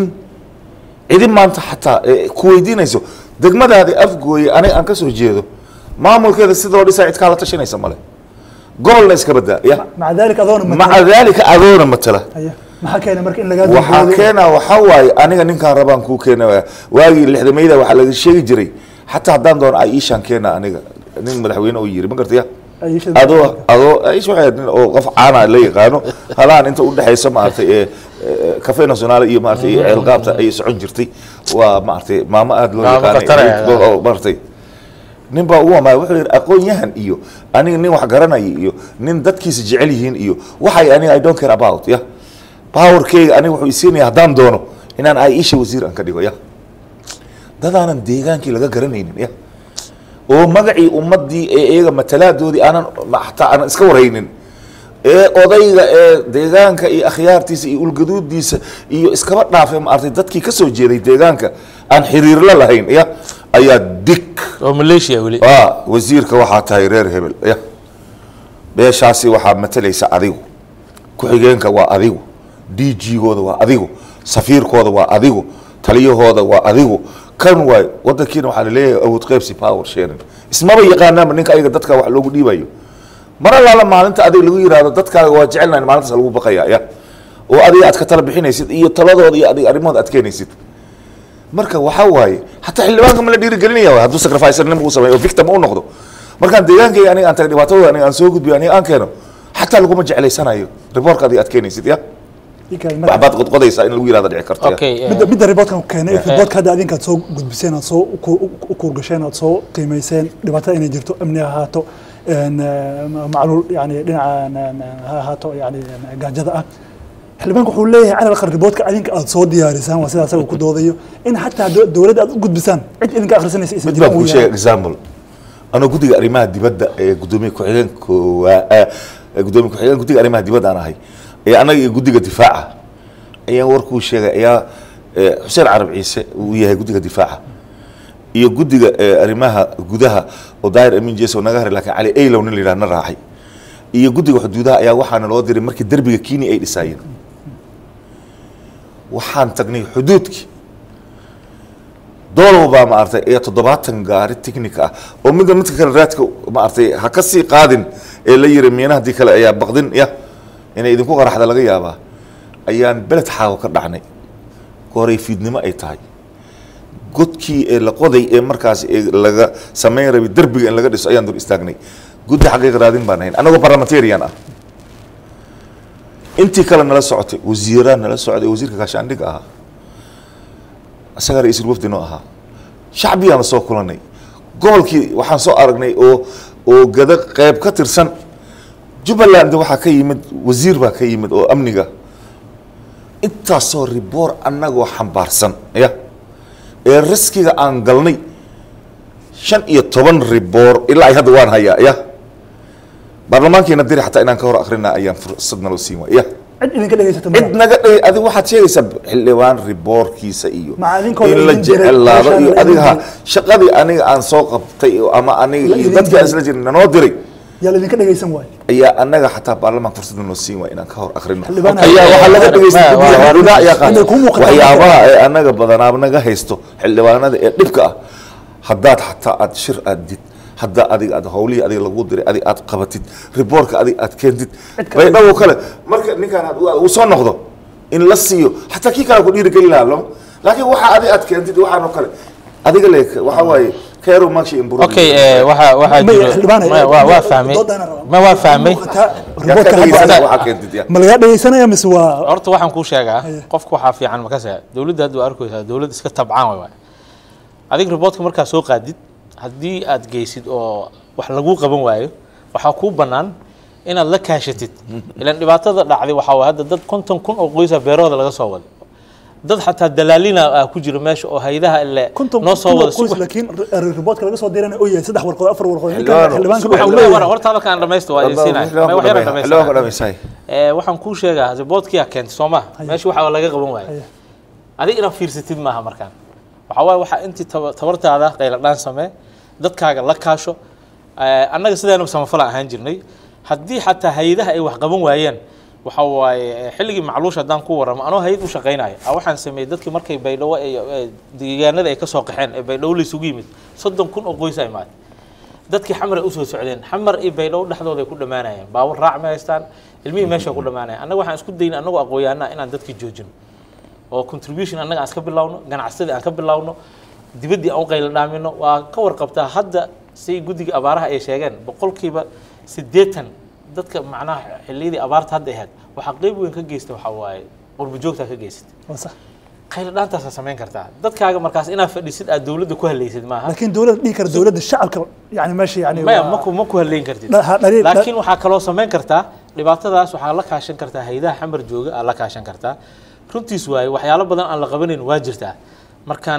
Speaker 3: idin maanta xataa ku weydiinayso degmadaada afgooye aniga aan ka soo jeedo maamulkeeda sidoo dhisay cid kala tashanaysa male gobolna iska badaa ya
Speaker 1: مع ذلك أظن
Speaker 3: مع ذلك أظن مثلا
Speaker 1: ما كان مرك إن لقاد
Speaker 3: وحكينا وحواي أنا نكان ربان كو كنا واجي اللي حدا ميدا وحلا الشيء جري حتى هدان دون عايشان كنا أنا نين مدحوين أو يجري ما قلت يا أدو أدو إيش واحد أو قف عنا اللي قانو هلا أنت قلت حي سمعت إيه كافيه ناسيونال إيه مارتي القابة أي سعون جرتي ومارتي ماما أدلو كان مارتي ninba uu ma wuxuu yiri aqoon yahan iyo aniga nin wax garanay iyo nin dadkiisa jecel yihiin iyo waxay aniga I don't care about ya power kay aniga wuxuu isiinay hadaan doono inaan Aisha wasiir aan ka dhigo ya dadaanan deegaankii laga garanaynin ya oo magacii ummadii ee iyaga mataladoodii aanan xataa aan iska waraynin ee odayga ee deegaanka iyo akhyaartiisa iyo ulgaduudiisa iyo iskaba dhaafay ma artay dadkii ka soo jeeday deegaanka aan xiriir la lahayn ya ayaa dik
Speaker 2: oo Malaysia wali
Speaker 3: ah wasiirka waxa tahay reer hebel ya beeshaasi waxa matalaysa adigu ku xigeenka waa adigu D G gooda waa adigu safiirkooda waa adigu taliyahooda waa adigu kan way wadankiina waxa la leeyahay awood qaybsi power sharing ismaba yaqaanaa ninka ayaga dadka wax loogu dhiibayo mara la maalinta adiga lagu yiraahdo dadkaaga waa jecelnayn maalintaas lagu baqaya ya oo adiga aad ka tala bixinaysid iyo taladooda iyo adiga arrimooda aad keenaysid marka waxa waaye hatta xildhibaanka ma la dhiiri gelinaya hadduu sacrifice nin uu sameeyo victim uu noqdo marka deegaankayga aniga aan tagay dhibaatooda aniga aan soo gudbiyo aniga aan keeno hatta lagu ma jecelaysanayo reportka aad keenaysid ya waxbaad qodqodaysaa in lagu yiraahdo dhici karto
Speaker 1: midda midda reportka keenay reportka hadda adinka soo gudbiseen aad soo u kurgasheen aad soo qiimeyseen dhibaatada inay jirto amni ahaato macluul yani dhinaca ha ahaato yani gaajada ah xildhibaanku wuxuu leeyahay cala aqal riboodka adinka aad soo diyaarisaan waa sidaas uu ku doodayo in xataa dawladda aad u gudbisaan cid idinka akhrisanaysa isma
Speaker 3: jiraan uu sheegay example ana guddiga arrimaha dibadda ee gudoomiye ku-xigeenka waa gudoomiye ku-xigeenka guddiga arrimaha dibadda aan ahay ee anaga iyo guddiga difaaca ayaa warkuu sheegay ayaa xuseen carab ciise uu yahay guddiga difaaca iyo guddiga arrimaha gudaha oo daayir amin jeeso naga haray laakiin cali aylow nin la yiraahdo na raacay iyo guddiga xuduudaha ayaa waxaana loo diray markii derbiga Kenya ay dhisaayeen waxaan tagnay xuduudkii doolow baa ma artay ee toddobaatan gaari technique ah oo mid mid kale raadka ma artay ha ka sii qaadin ee la yiri miinaha dii kale ayaa baqdin ya inay idinku qaraxda laga yaabaa ayaan beled xaawo ka dhacnay koray fiidnimo ay tahay godkii ee la qoday ee markaas laga sameyn rabay derbiga in laga dhiso ayaan dur istaagnay guddi xaqiiq raadin baan ahayn anagoo parliamentarian ah intii kale nala socotay wasiiraan nala socday wasiirka gaashaandhig ahaa asaga ra'iisul wafdi noo ahaa shacbiyaan soo kulanay gobolkii waxaan soo aragnay oo oo gada qayb ka tirsan Jubbaland waxa ka yimid wasiir baa ka yimid oo amniga intaasoo riboor annagoo xambaarsan ya ee riskiga aan galnay shan iyo toban riboor ilaa ay hadda waan hayaa ya baarlamaankeena diri xataa inaan ka hor akhrina ayaan fursad naloo siin waaya
Speaker 1: cid idinka dhageysata
Speaker 3: cid naga dhagey adiga waxaad sheegaysaa xildhibaan riboorkiisa iyo in la jecelaado iyo adiga shaqadii aniga aan soo qabtay ama aniga iyo dadka isla jirin nanoo diray
Speaker 1: yaa la idinka dhageysan waay
Speaker 3: ayaa anaga xataa baarlamaanka fursad naloo siin waay inaan ka hor akhrino ayaa waxaa laga dhageystay xuduudaha ayaa qaatay waxyaabaha ee anaga badanaaba naga haysto xildhibaanada ee dhibka ah haddaad xataa aad shir aad did hadda adiga aad hawlihi adiga lagu diray adiga aad qabatid riboorka adiga aad keentid bay dhaw kale marka ninkan aad uu soo noqdo in la siiyo xataa kii kale ku dhiiri gelin lahaa laakiin waxa adiga aad keentid waxaan oo kale adiga leek waxa waaye keero maashi imburu
Speaker 2: okay waxa waxa jiro waa waa fahmay ma waa fahmay
Speaker 3: riboorka waxa keentid ya
Speaker 1: ma laga dhageysanaya mise waa
Speaker 2: horta waxaan ku sheegaa qofku waxa fiican ma ka saa dawladda hadda arkaysaa dawladda iska tabcaan way adiga riboorka marka soo qaadid haddii aad geysid oo wax lagu qaban waayo waxa ku banaan inaad la kaashatid ilaan dhibaatada dhacday waxa waa hadda dad konton kun oo qoys ah beerooda laga soo waday dad xataa dalaalina ku jiro meesha oo hay'adaha ille noo soo wada
Speaker 1: qoys laakiin riboorka laga soo diray oo yahay saddex warqad afar warqad xildhibaanka waxa uu leeyahay
Speaker 2: horta halka aan dhamaysto waa siinay ma wax yar dhamaysto ee waxaan ku sheegaa riboorkii keent Soomaa meesha waxa laga qaban waayo adiga ina fiirsatid maaha markaan waxa waa waxa intii tabartaada qayla dhaan samee dadkaaga la kaasho annaga sidaanu samafal ahaan jirnay haddii xataa hay'adaha ay wax qaban waayeen waxa waaye xilligii macluush hadaan ku waramo anoo hay'ad u shaqeynaayo waxaan sameeyay dadkii markay baydhawo ay deegaanada ay ka soo qaxeen ee baydhawo la isugu yimid soddon kun oo qoys ay maad dadkii xamar u soo socdeen xamar iyo baydhawo dhaxdooda ay ku dhamaanayeen baawar raac ma haystaan ilmihii meesha ku dhamaanayeen annaga waxaan isku daynay annagu aqooyaana inaan dadkii joojino oo contribution annaga aan iska bilowno ganacsiga aan ka bilowno dibadii aan qayl dhaamino waa ka warqabtaa hadda si guddiga abaaraha ay sheegeen boqolkiiba siddeetan dadka macnaha xilliyadii abaarta hadda ahayd waxa qayb weyn ka geystay waxa waaye qurbo joogta ka geystay waa sax qayl dhaantaas sameyn kartaa dadkaaga markaas inaad fadhisid aad dawladda ku halaysid maaha
Speaker 1: laakiin dawladda dhigi kar dawladda shacabka yani meesha yani
Speaker 2: ma ma ku ma ku halayn kartid laakiin waxa kale oo sameyn kartaa dhibaatadaas waxa la kaashan kartaa hay'adaha xamar jooga la kaashan kartaa runtiis waaye waxyaalo badan aan la qabanin waa jirtaa markaan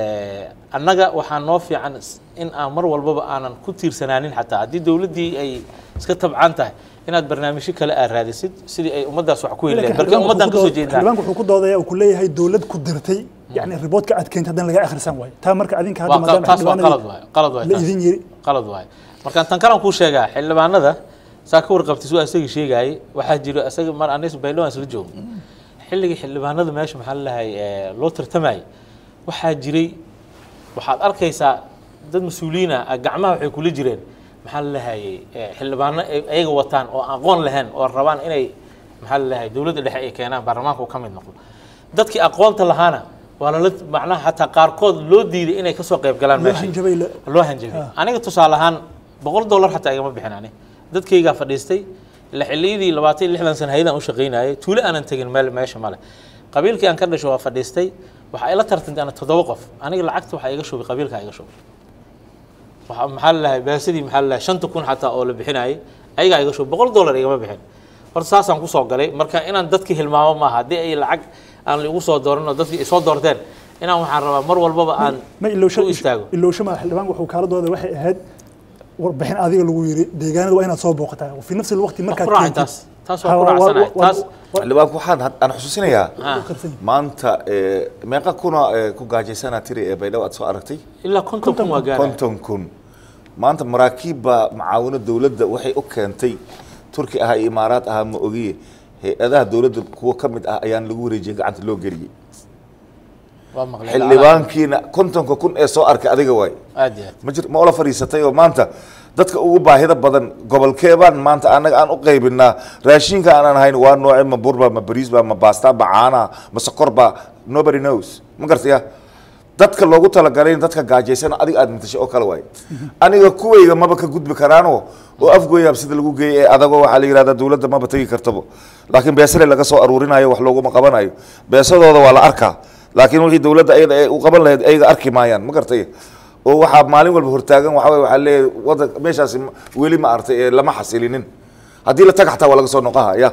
Speaker 2: annaga waxaa noo fiican in aan mar walbaba aanan ku tiirsanaanin xataa haddii dawladdii ay iska tabcaan tahay inaad barnaamijyo kale aad raadisid sidii ay ummaddaas wax ku heleen balka ummaddan ka soo jeedaan
Speaker 1: xildhibaanku wuxuu ku doodaya uu ku leeyahay dawlad ku dirtay yani riboodka aad keentay haddana laga akhrisan waayo taa marka adinka hadda maadaama
Speaker 2: taas waa qalad waayo qalad waayo
Speaker 1: la idin yiri
Speaker 2: qalad waayo markaan tan kalan ku sheegaa xildhibaanada saa ka warqabtay soo asaga sheegay waxaa jiro asaga mar anis baydhawaan isla joogo xilligii xildhibaanada meesha maxaa la lahay loo tartamay waxaa jiray waxaad arkaysaa dad mas'uuliyiin ah gacmaha waxay kula jireen maxaa la lahayay xildhibaano ayaga wataan oo aqoon lahayn oo rabaan inay maxaa la lahay dawladda dhexe ay keenaan baarlamaanka ka mid noqdo dadkii aqoonta lahaana waa la macnaha xataa qaarkood loo diiday inay ka soo qayb galaan meesha loo hanjabay aniga tusaale ahaan boqol dollar xataa igama bixin ani dadkayga fadhiistay la xilliyadii labaatan iyo lixdan sano hay'adaan u shaqeynayay tuulo aanan tagin meel meesha male qabiilkii aan ka dhasho waa fadhiistay waxa ay la tartantay ana toddoba qof aniga lacagta waxa iga shubay qabiilka iga shubay waxa maxaa la lahay baasidii maxaa la lahay shanta kun xataa oo la bixinayay ayaga iga shubay boqol dollar igama bixin horta saasaan ku soo galay marka inaan dadkii hilmaamo maaha haddii ay lacag aan lagu soo dooran oo dadkii ay soo doorteen inaan waxaan rabaa mar walbaba aan
Speaker 1: ma ilowsho
Speaker 2: u istaago
Speaker 1: ilowsho ma xildhibaan wuxuu kala dooday waxay ahayd warbixin adiga lagu yiri deegaanada waa inaad soo booqataa fi nafsi waqti markaad keentid
Speaker 2: taas taas waa ku raacsanahay taas
Speaker 3: xildhibaanku waxaan aan xusuusinayaa maanta meeqa kuna ku gaajaysana tiri ee baydhabo aad soo aragtay
Speaker 2: ilaa konton kun waa gaaray
Speaker 3: konton kun maanta maraakiibba macaawino dawladda waxay u keentay turki ah iyo imaaraad ah ma ogiye hay-adaha dawladda kuwa ka mid ah ayaan lagu wareejiyay gacanta loo geliyey xildhibaankiina kontonka kun ee soo arkay adiga waay
Speaker 2: aad iyo aad
Speaker 3: ma jir ma ola fadhiisatay oo maanta dadka ugu baahida badan gobolkeebaan maanta anaga aan u qaybinaa raashinka aanan ahayn waa nooce ma burba ma bariisba ma baasta ma caana ma sokorba nobody knows ma gartaya dadka loogu talagalay dadka gaajaysana adiga aad mintashay oo kale waay aniga kuwayga maba ka gudbi karaano oo afgooyaab sida lagu geeyay ee adagoo waxaa la yidhahdaa dawladda maba tegi kartabo laakiin beesale laga soo aruurinayo wax looguma qabanayo beesadooda waa la arkaa laakiin wixii dawladda ayada ay u qaban lahayd ayaga arki maayaan ma gartay oo waxaa maalin walba hortaagan waxa way waxa leeyahay wada meeshaasi weli ma artay ee lama xasilinin haddii la tag xataa waa laga soo noqaha ya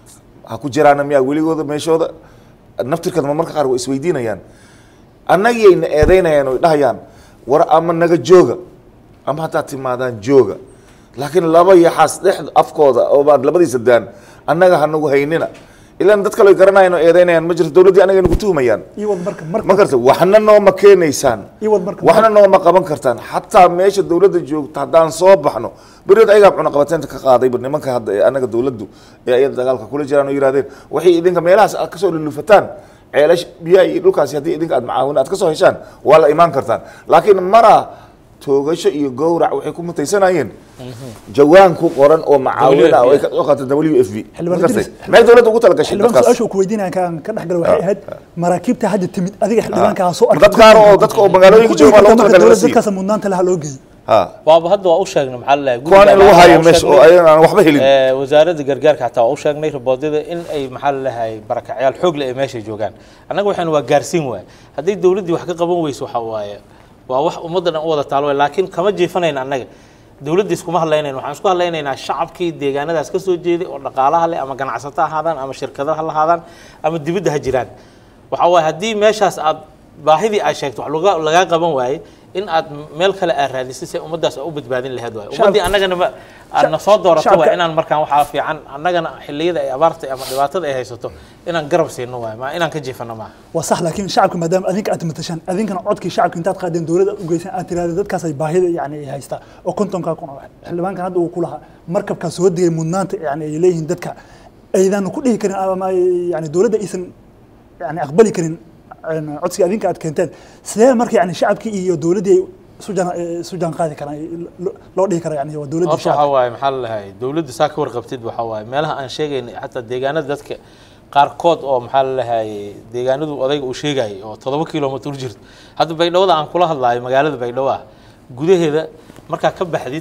Speaker 3: ha ku jiraan miyaa weligooda meeshooda naftirkada marka qaar way isweydiinayaan annagayna eedaynayaan oo dhahayaan war ama naga jooga ama hataa timaadaan jooga laakiin laba yaxaas dhex afkooda oo baad labadiisa daan annaga hanagu haynina ilaan dad kale garanayaan oo eedaynayaan ma jirto dawladdii anaga nagu tuhumayaan ma garta waxna nooma keenaysaan waxna nooma qaban kartaan xataa meesha dawladda joogta haddaan soo baxno beriyod ayagaa cunaqabateynta ka qaadayba nimanka hadda ee anaga dawladdu ee ayada dagaalka kula jiraan oo yidhahdeen waxay idinka meelahaas aad kasoo lulufataan ceelash biyaha iyo dhulkaasi haddii idinka aad macaawina aad ka soo heshaan waa la imaan kartaan laakiin maraa toogasho iyo gowrac waxay ku mutaysanayeen jawaan ku qoran oo macaawina oo ay ka qaatay W F B ma dawladda ugu talagashay
Speaker 1: dadkaas su'aashu ku weydiinayaan kan ka dhaxgal waxay ahayd maraakiibta hadda timid adiga xildhibaanka soo arkay
Speaker 3: dadka oo dadka oo magaalooyinka jooga loo talagalay
Speaker 1: dadkaas mudnaanta laha loo geeyay
Speaker 2: ha waaba hadda waa u sheegnay maxaa la
Speaker 3: kuwan lagu hayo meesha oo ayaan waxba helin
Speaker 2: ee wasaaradda gargaarka xataa waa u sheegnay riboodada in ay maxaa la lahay barakacyaal xoog leh ee meesha joogaan annaga waxaan waa gaarsiin waay haddii dawladdii wax ka qaban weyso waxa waaye waa wax ummadda dhan u wada taalo laakiin kama jeefanayna annaga dawladda iskuma hadlaynayna waxaan isku hadlaynaynaa shacabkii deegaanadaas ka soo jeeday oo dhaqaalaha leh ama ganacsato ahaadaan ama shirkadaha ha lahaadaan ama dibadda ha jiraan waxa waaye haddii meeshaas aad baahidii aad sheegto wax lagaa qaban waaye in aad meel kale aad raadisay si ummaddaas u badbaadin lahayd waaye ummaddii annagana aadna soo doorato waa inaan markaan waxaa fiican annagana xilliyada ay abaarta ama dhibaatada ay haysato inaan garab siino waaye ma inaan ka jeefano maaha
Speaker 1: waa sax laakiin shacabka maadaama adinka aad matashaan adinkana codkii shacabka intaad qaadeen dawladda u geysaan aad tirahdeen dadkaas ay baahida yani ay haystaa oo kontonka kun oo xildhibaankan hadda uu ku lahaa markabkaa soo degay mudnaanta yani ay leeyihiin dadka aydan ku dhihi karin ama yani dawladda aysan yani aqbali karin codsiga adinka aad keenteen sidee marka yani shacabkii iyo dawladdii sujan sujan qaadi karaan loo dhihi kara yani waa dawladda
Speaker 2: shacabka waxa waaye maxaa la lahay dawladda saa ka warqabtid waxa waaye meelaha aan sheegaynay xataa deegaanada dadka qaarkood oo maxaa la lahay deegaanadu odayga uu sheegayay oo toddoba kilomitir u jirto hadda baydhawada aan kula hadlaayo magaalada baydhabo ah gudaheeda markaa ka baxdid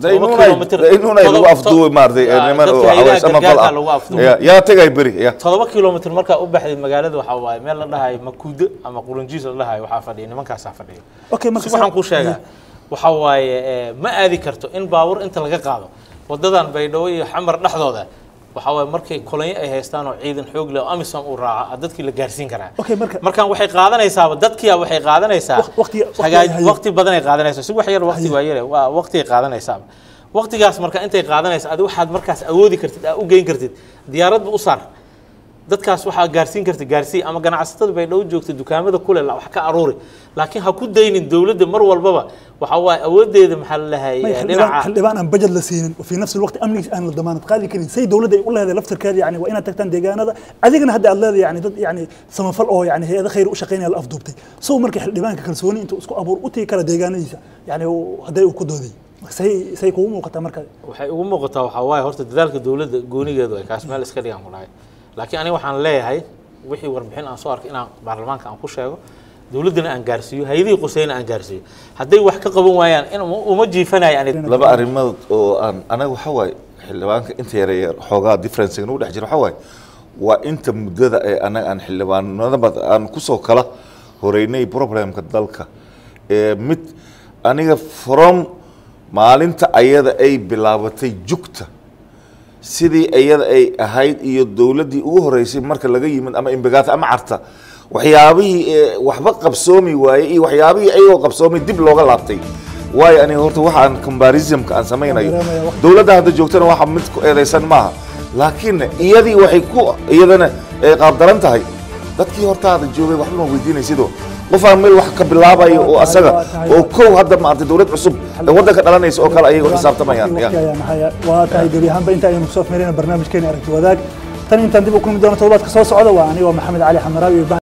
Speaker 3: daynunay lagu afduubi maartay niman oo haways ama bal ah yaa tagay beri
Speaker 2: toddoba kilomitir markaa u baxday magaalada waxa waaye meel la dhahayo makuudo ama qurunjiis la dhahayo waxaa fadhiya nimankaasaa fadhiya
Speaker 1: okay marka
Speaker 2: waxaan ku sheegaa waxa waaye ma aadi karto in baabuur inta laga qaado wadadan baydhabo iyo xamar dhexdooda waxa waaye markay kolonyo ay haystaan oo ciidan xoog leh oo amisom uu raaca dadkii la gaarsiin karaa markaan waxay qaadanaysaa dadkii waxay qaadanaysaa waqti badan ay qaadanaysaa si wax yar waqti waa yar waa waqti ay qaadanaysaa waqtigaas marka intay qaadanaysa adiga waxaad markaas awoodi kartid aad u geyn kartid diyaaradba u saar dadkaas waxaa gaarsiin kartid gaarsii ama ganacsatada bay dhow joogtay dukaamada kule wax ka aruuri laakiin ha ku daynin dawladda mar walbaba waxa waaye awoodeeda maxaa la lahay
Speaker 1: dhinaca xildhibaan aan budget la siinin oo fi nafsi waqti amnigiis aan la damaanad qaadi karin say dawladda ay u leedahay laftarkeeda yani waa inaad tagtaan deegaanada adigana hadda aad leedahay yani dad yani samafal oo yani hay'ado khayr u shaqeynaya la afduubtay soo marka xildhibaanka kalsooni intuu isku abuur u tagi kara deegaanadiisa yani hadday uu ku dooday say say kugu muuqataa marka
Speaker 2: waxay ugu muuqataa waxa waaye horta dadaalka dawladda goonigeedu ay kaas meel iska dhigaan ku dhahay laakiin aniga waxaan leeyahay wixii warbixin aan soo arkay inaan baarlamaanka aan ku sheego dawladdana aan gaarsiiyo hay'adihii qusayna aan gaarsiiyo hadday wax ka qaban waayaan in uma jiifanayo ani
Speaker 3: laba arrimood oo aan anaga waxa waaye xildhibaanka inta yar yar xoogaa difference inuu dhex jiro waxa waaye waa inta muddada ee anaga aan xildhibaanada aan kusoo kala horeynay problemka dalka ee mid aniga from maalinta ayada ay bilaabatay jugta sidii iyada ay ahayd iyo dowladdii ugu horeysay marka laga yimid ama imbagaata ama carta waxyaabihii waxba qabsoomi waaye iyo waxyaabihii ayagoo qabsoomay dib looga laabtay waayo aniga horta waxaan combarismka aan samaynayo dowladda hadda joogtana waxa mid ku eedaysan maaha laakiin iyadii waxay ku iyadana qaabdaran tahay dadkii hortaada joogay waxba ma weydiinaysidoo qofaan meel wax ka bilaabayo oo asaga oo kow hadda maartay dowlad cusub ee waddanka dhalanaysa oo kale ayay u xisaabtamayaan
Speaker 1: waa tahay gebi ahaanba inta aynu kusoo fiirina barnaamijkeena aragti wadaag tan intaan dib u kulmi doono toddobaadka soo socda waa aniga maxamed cali xamaraawi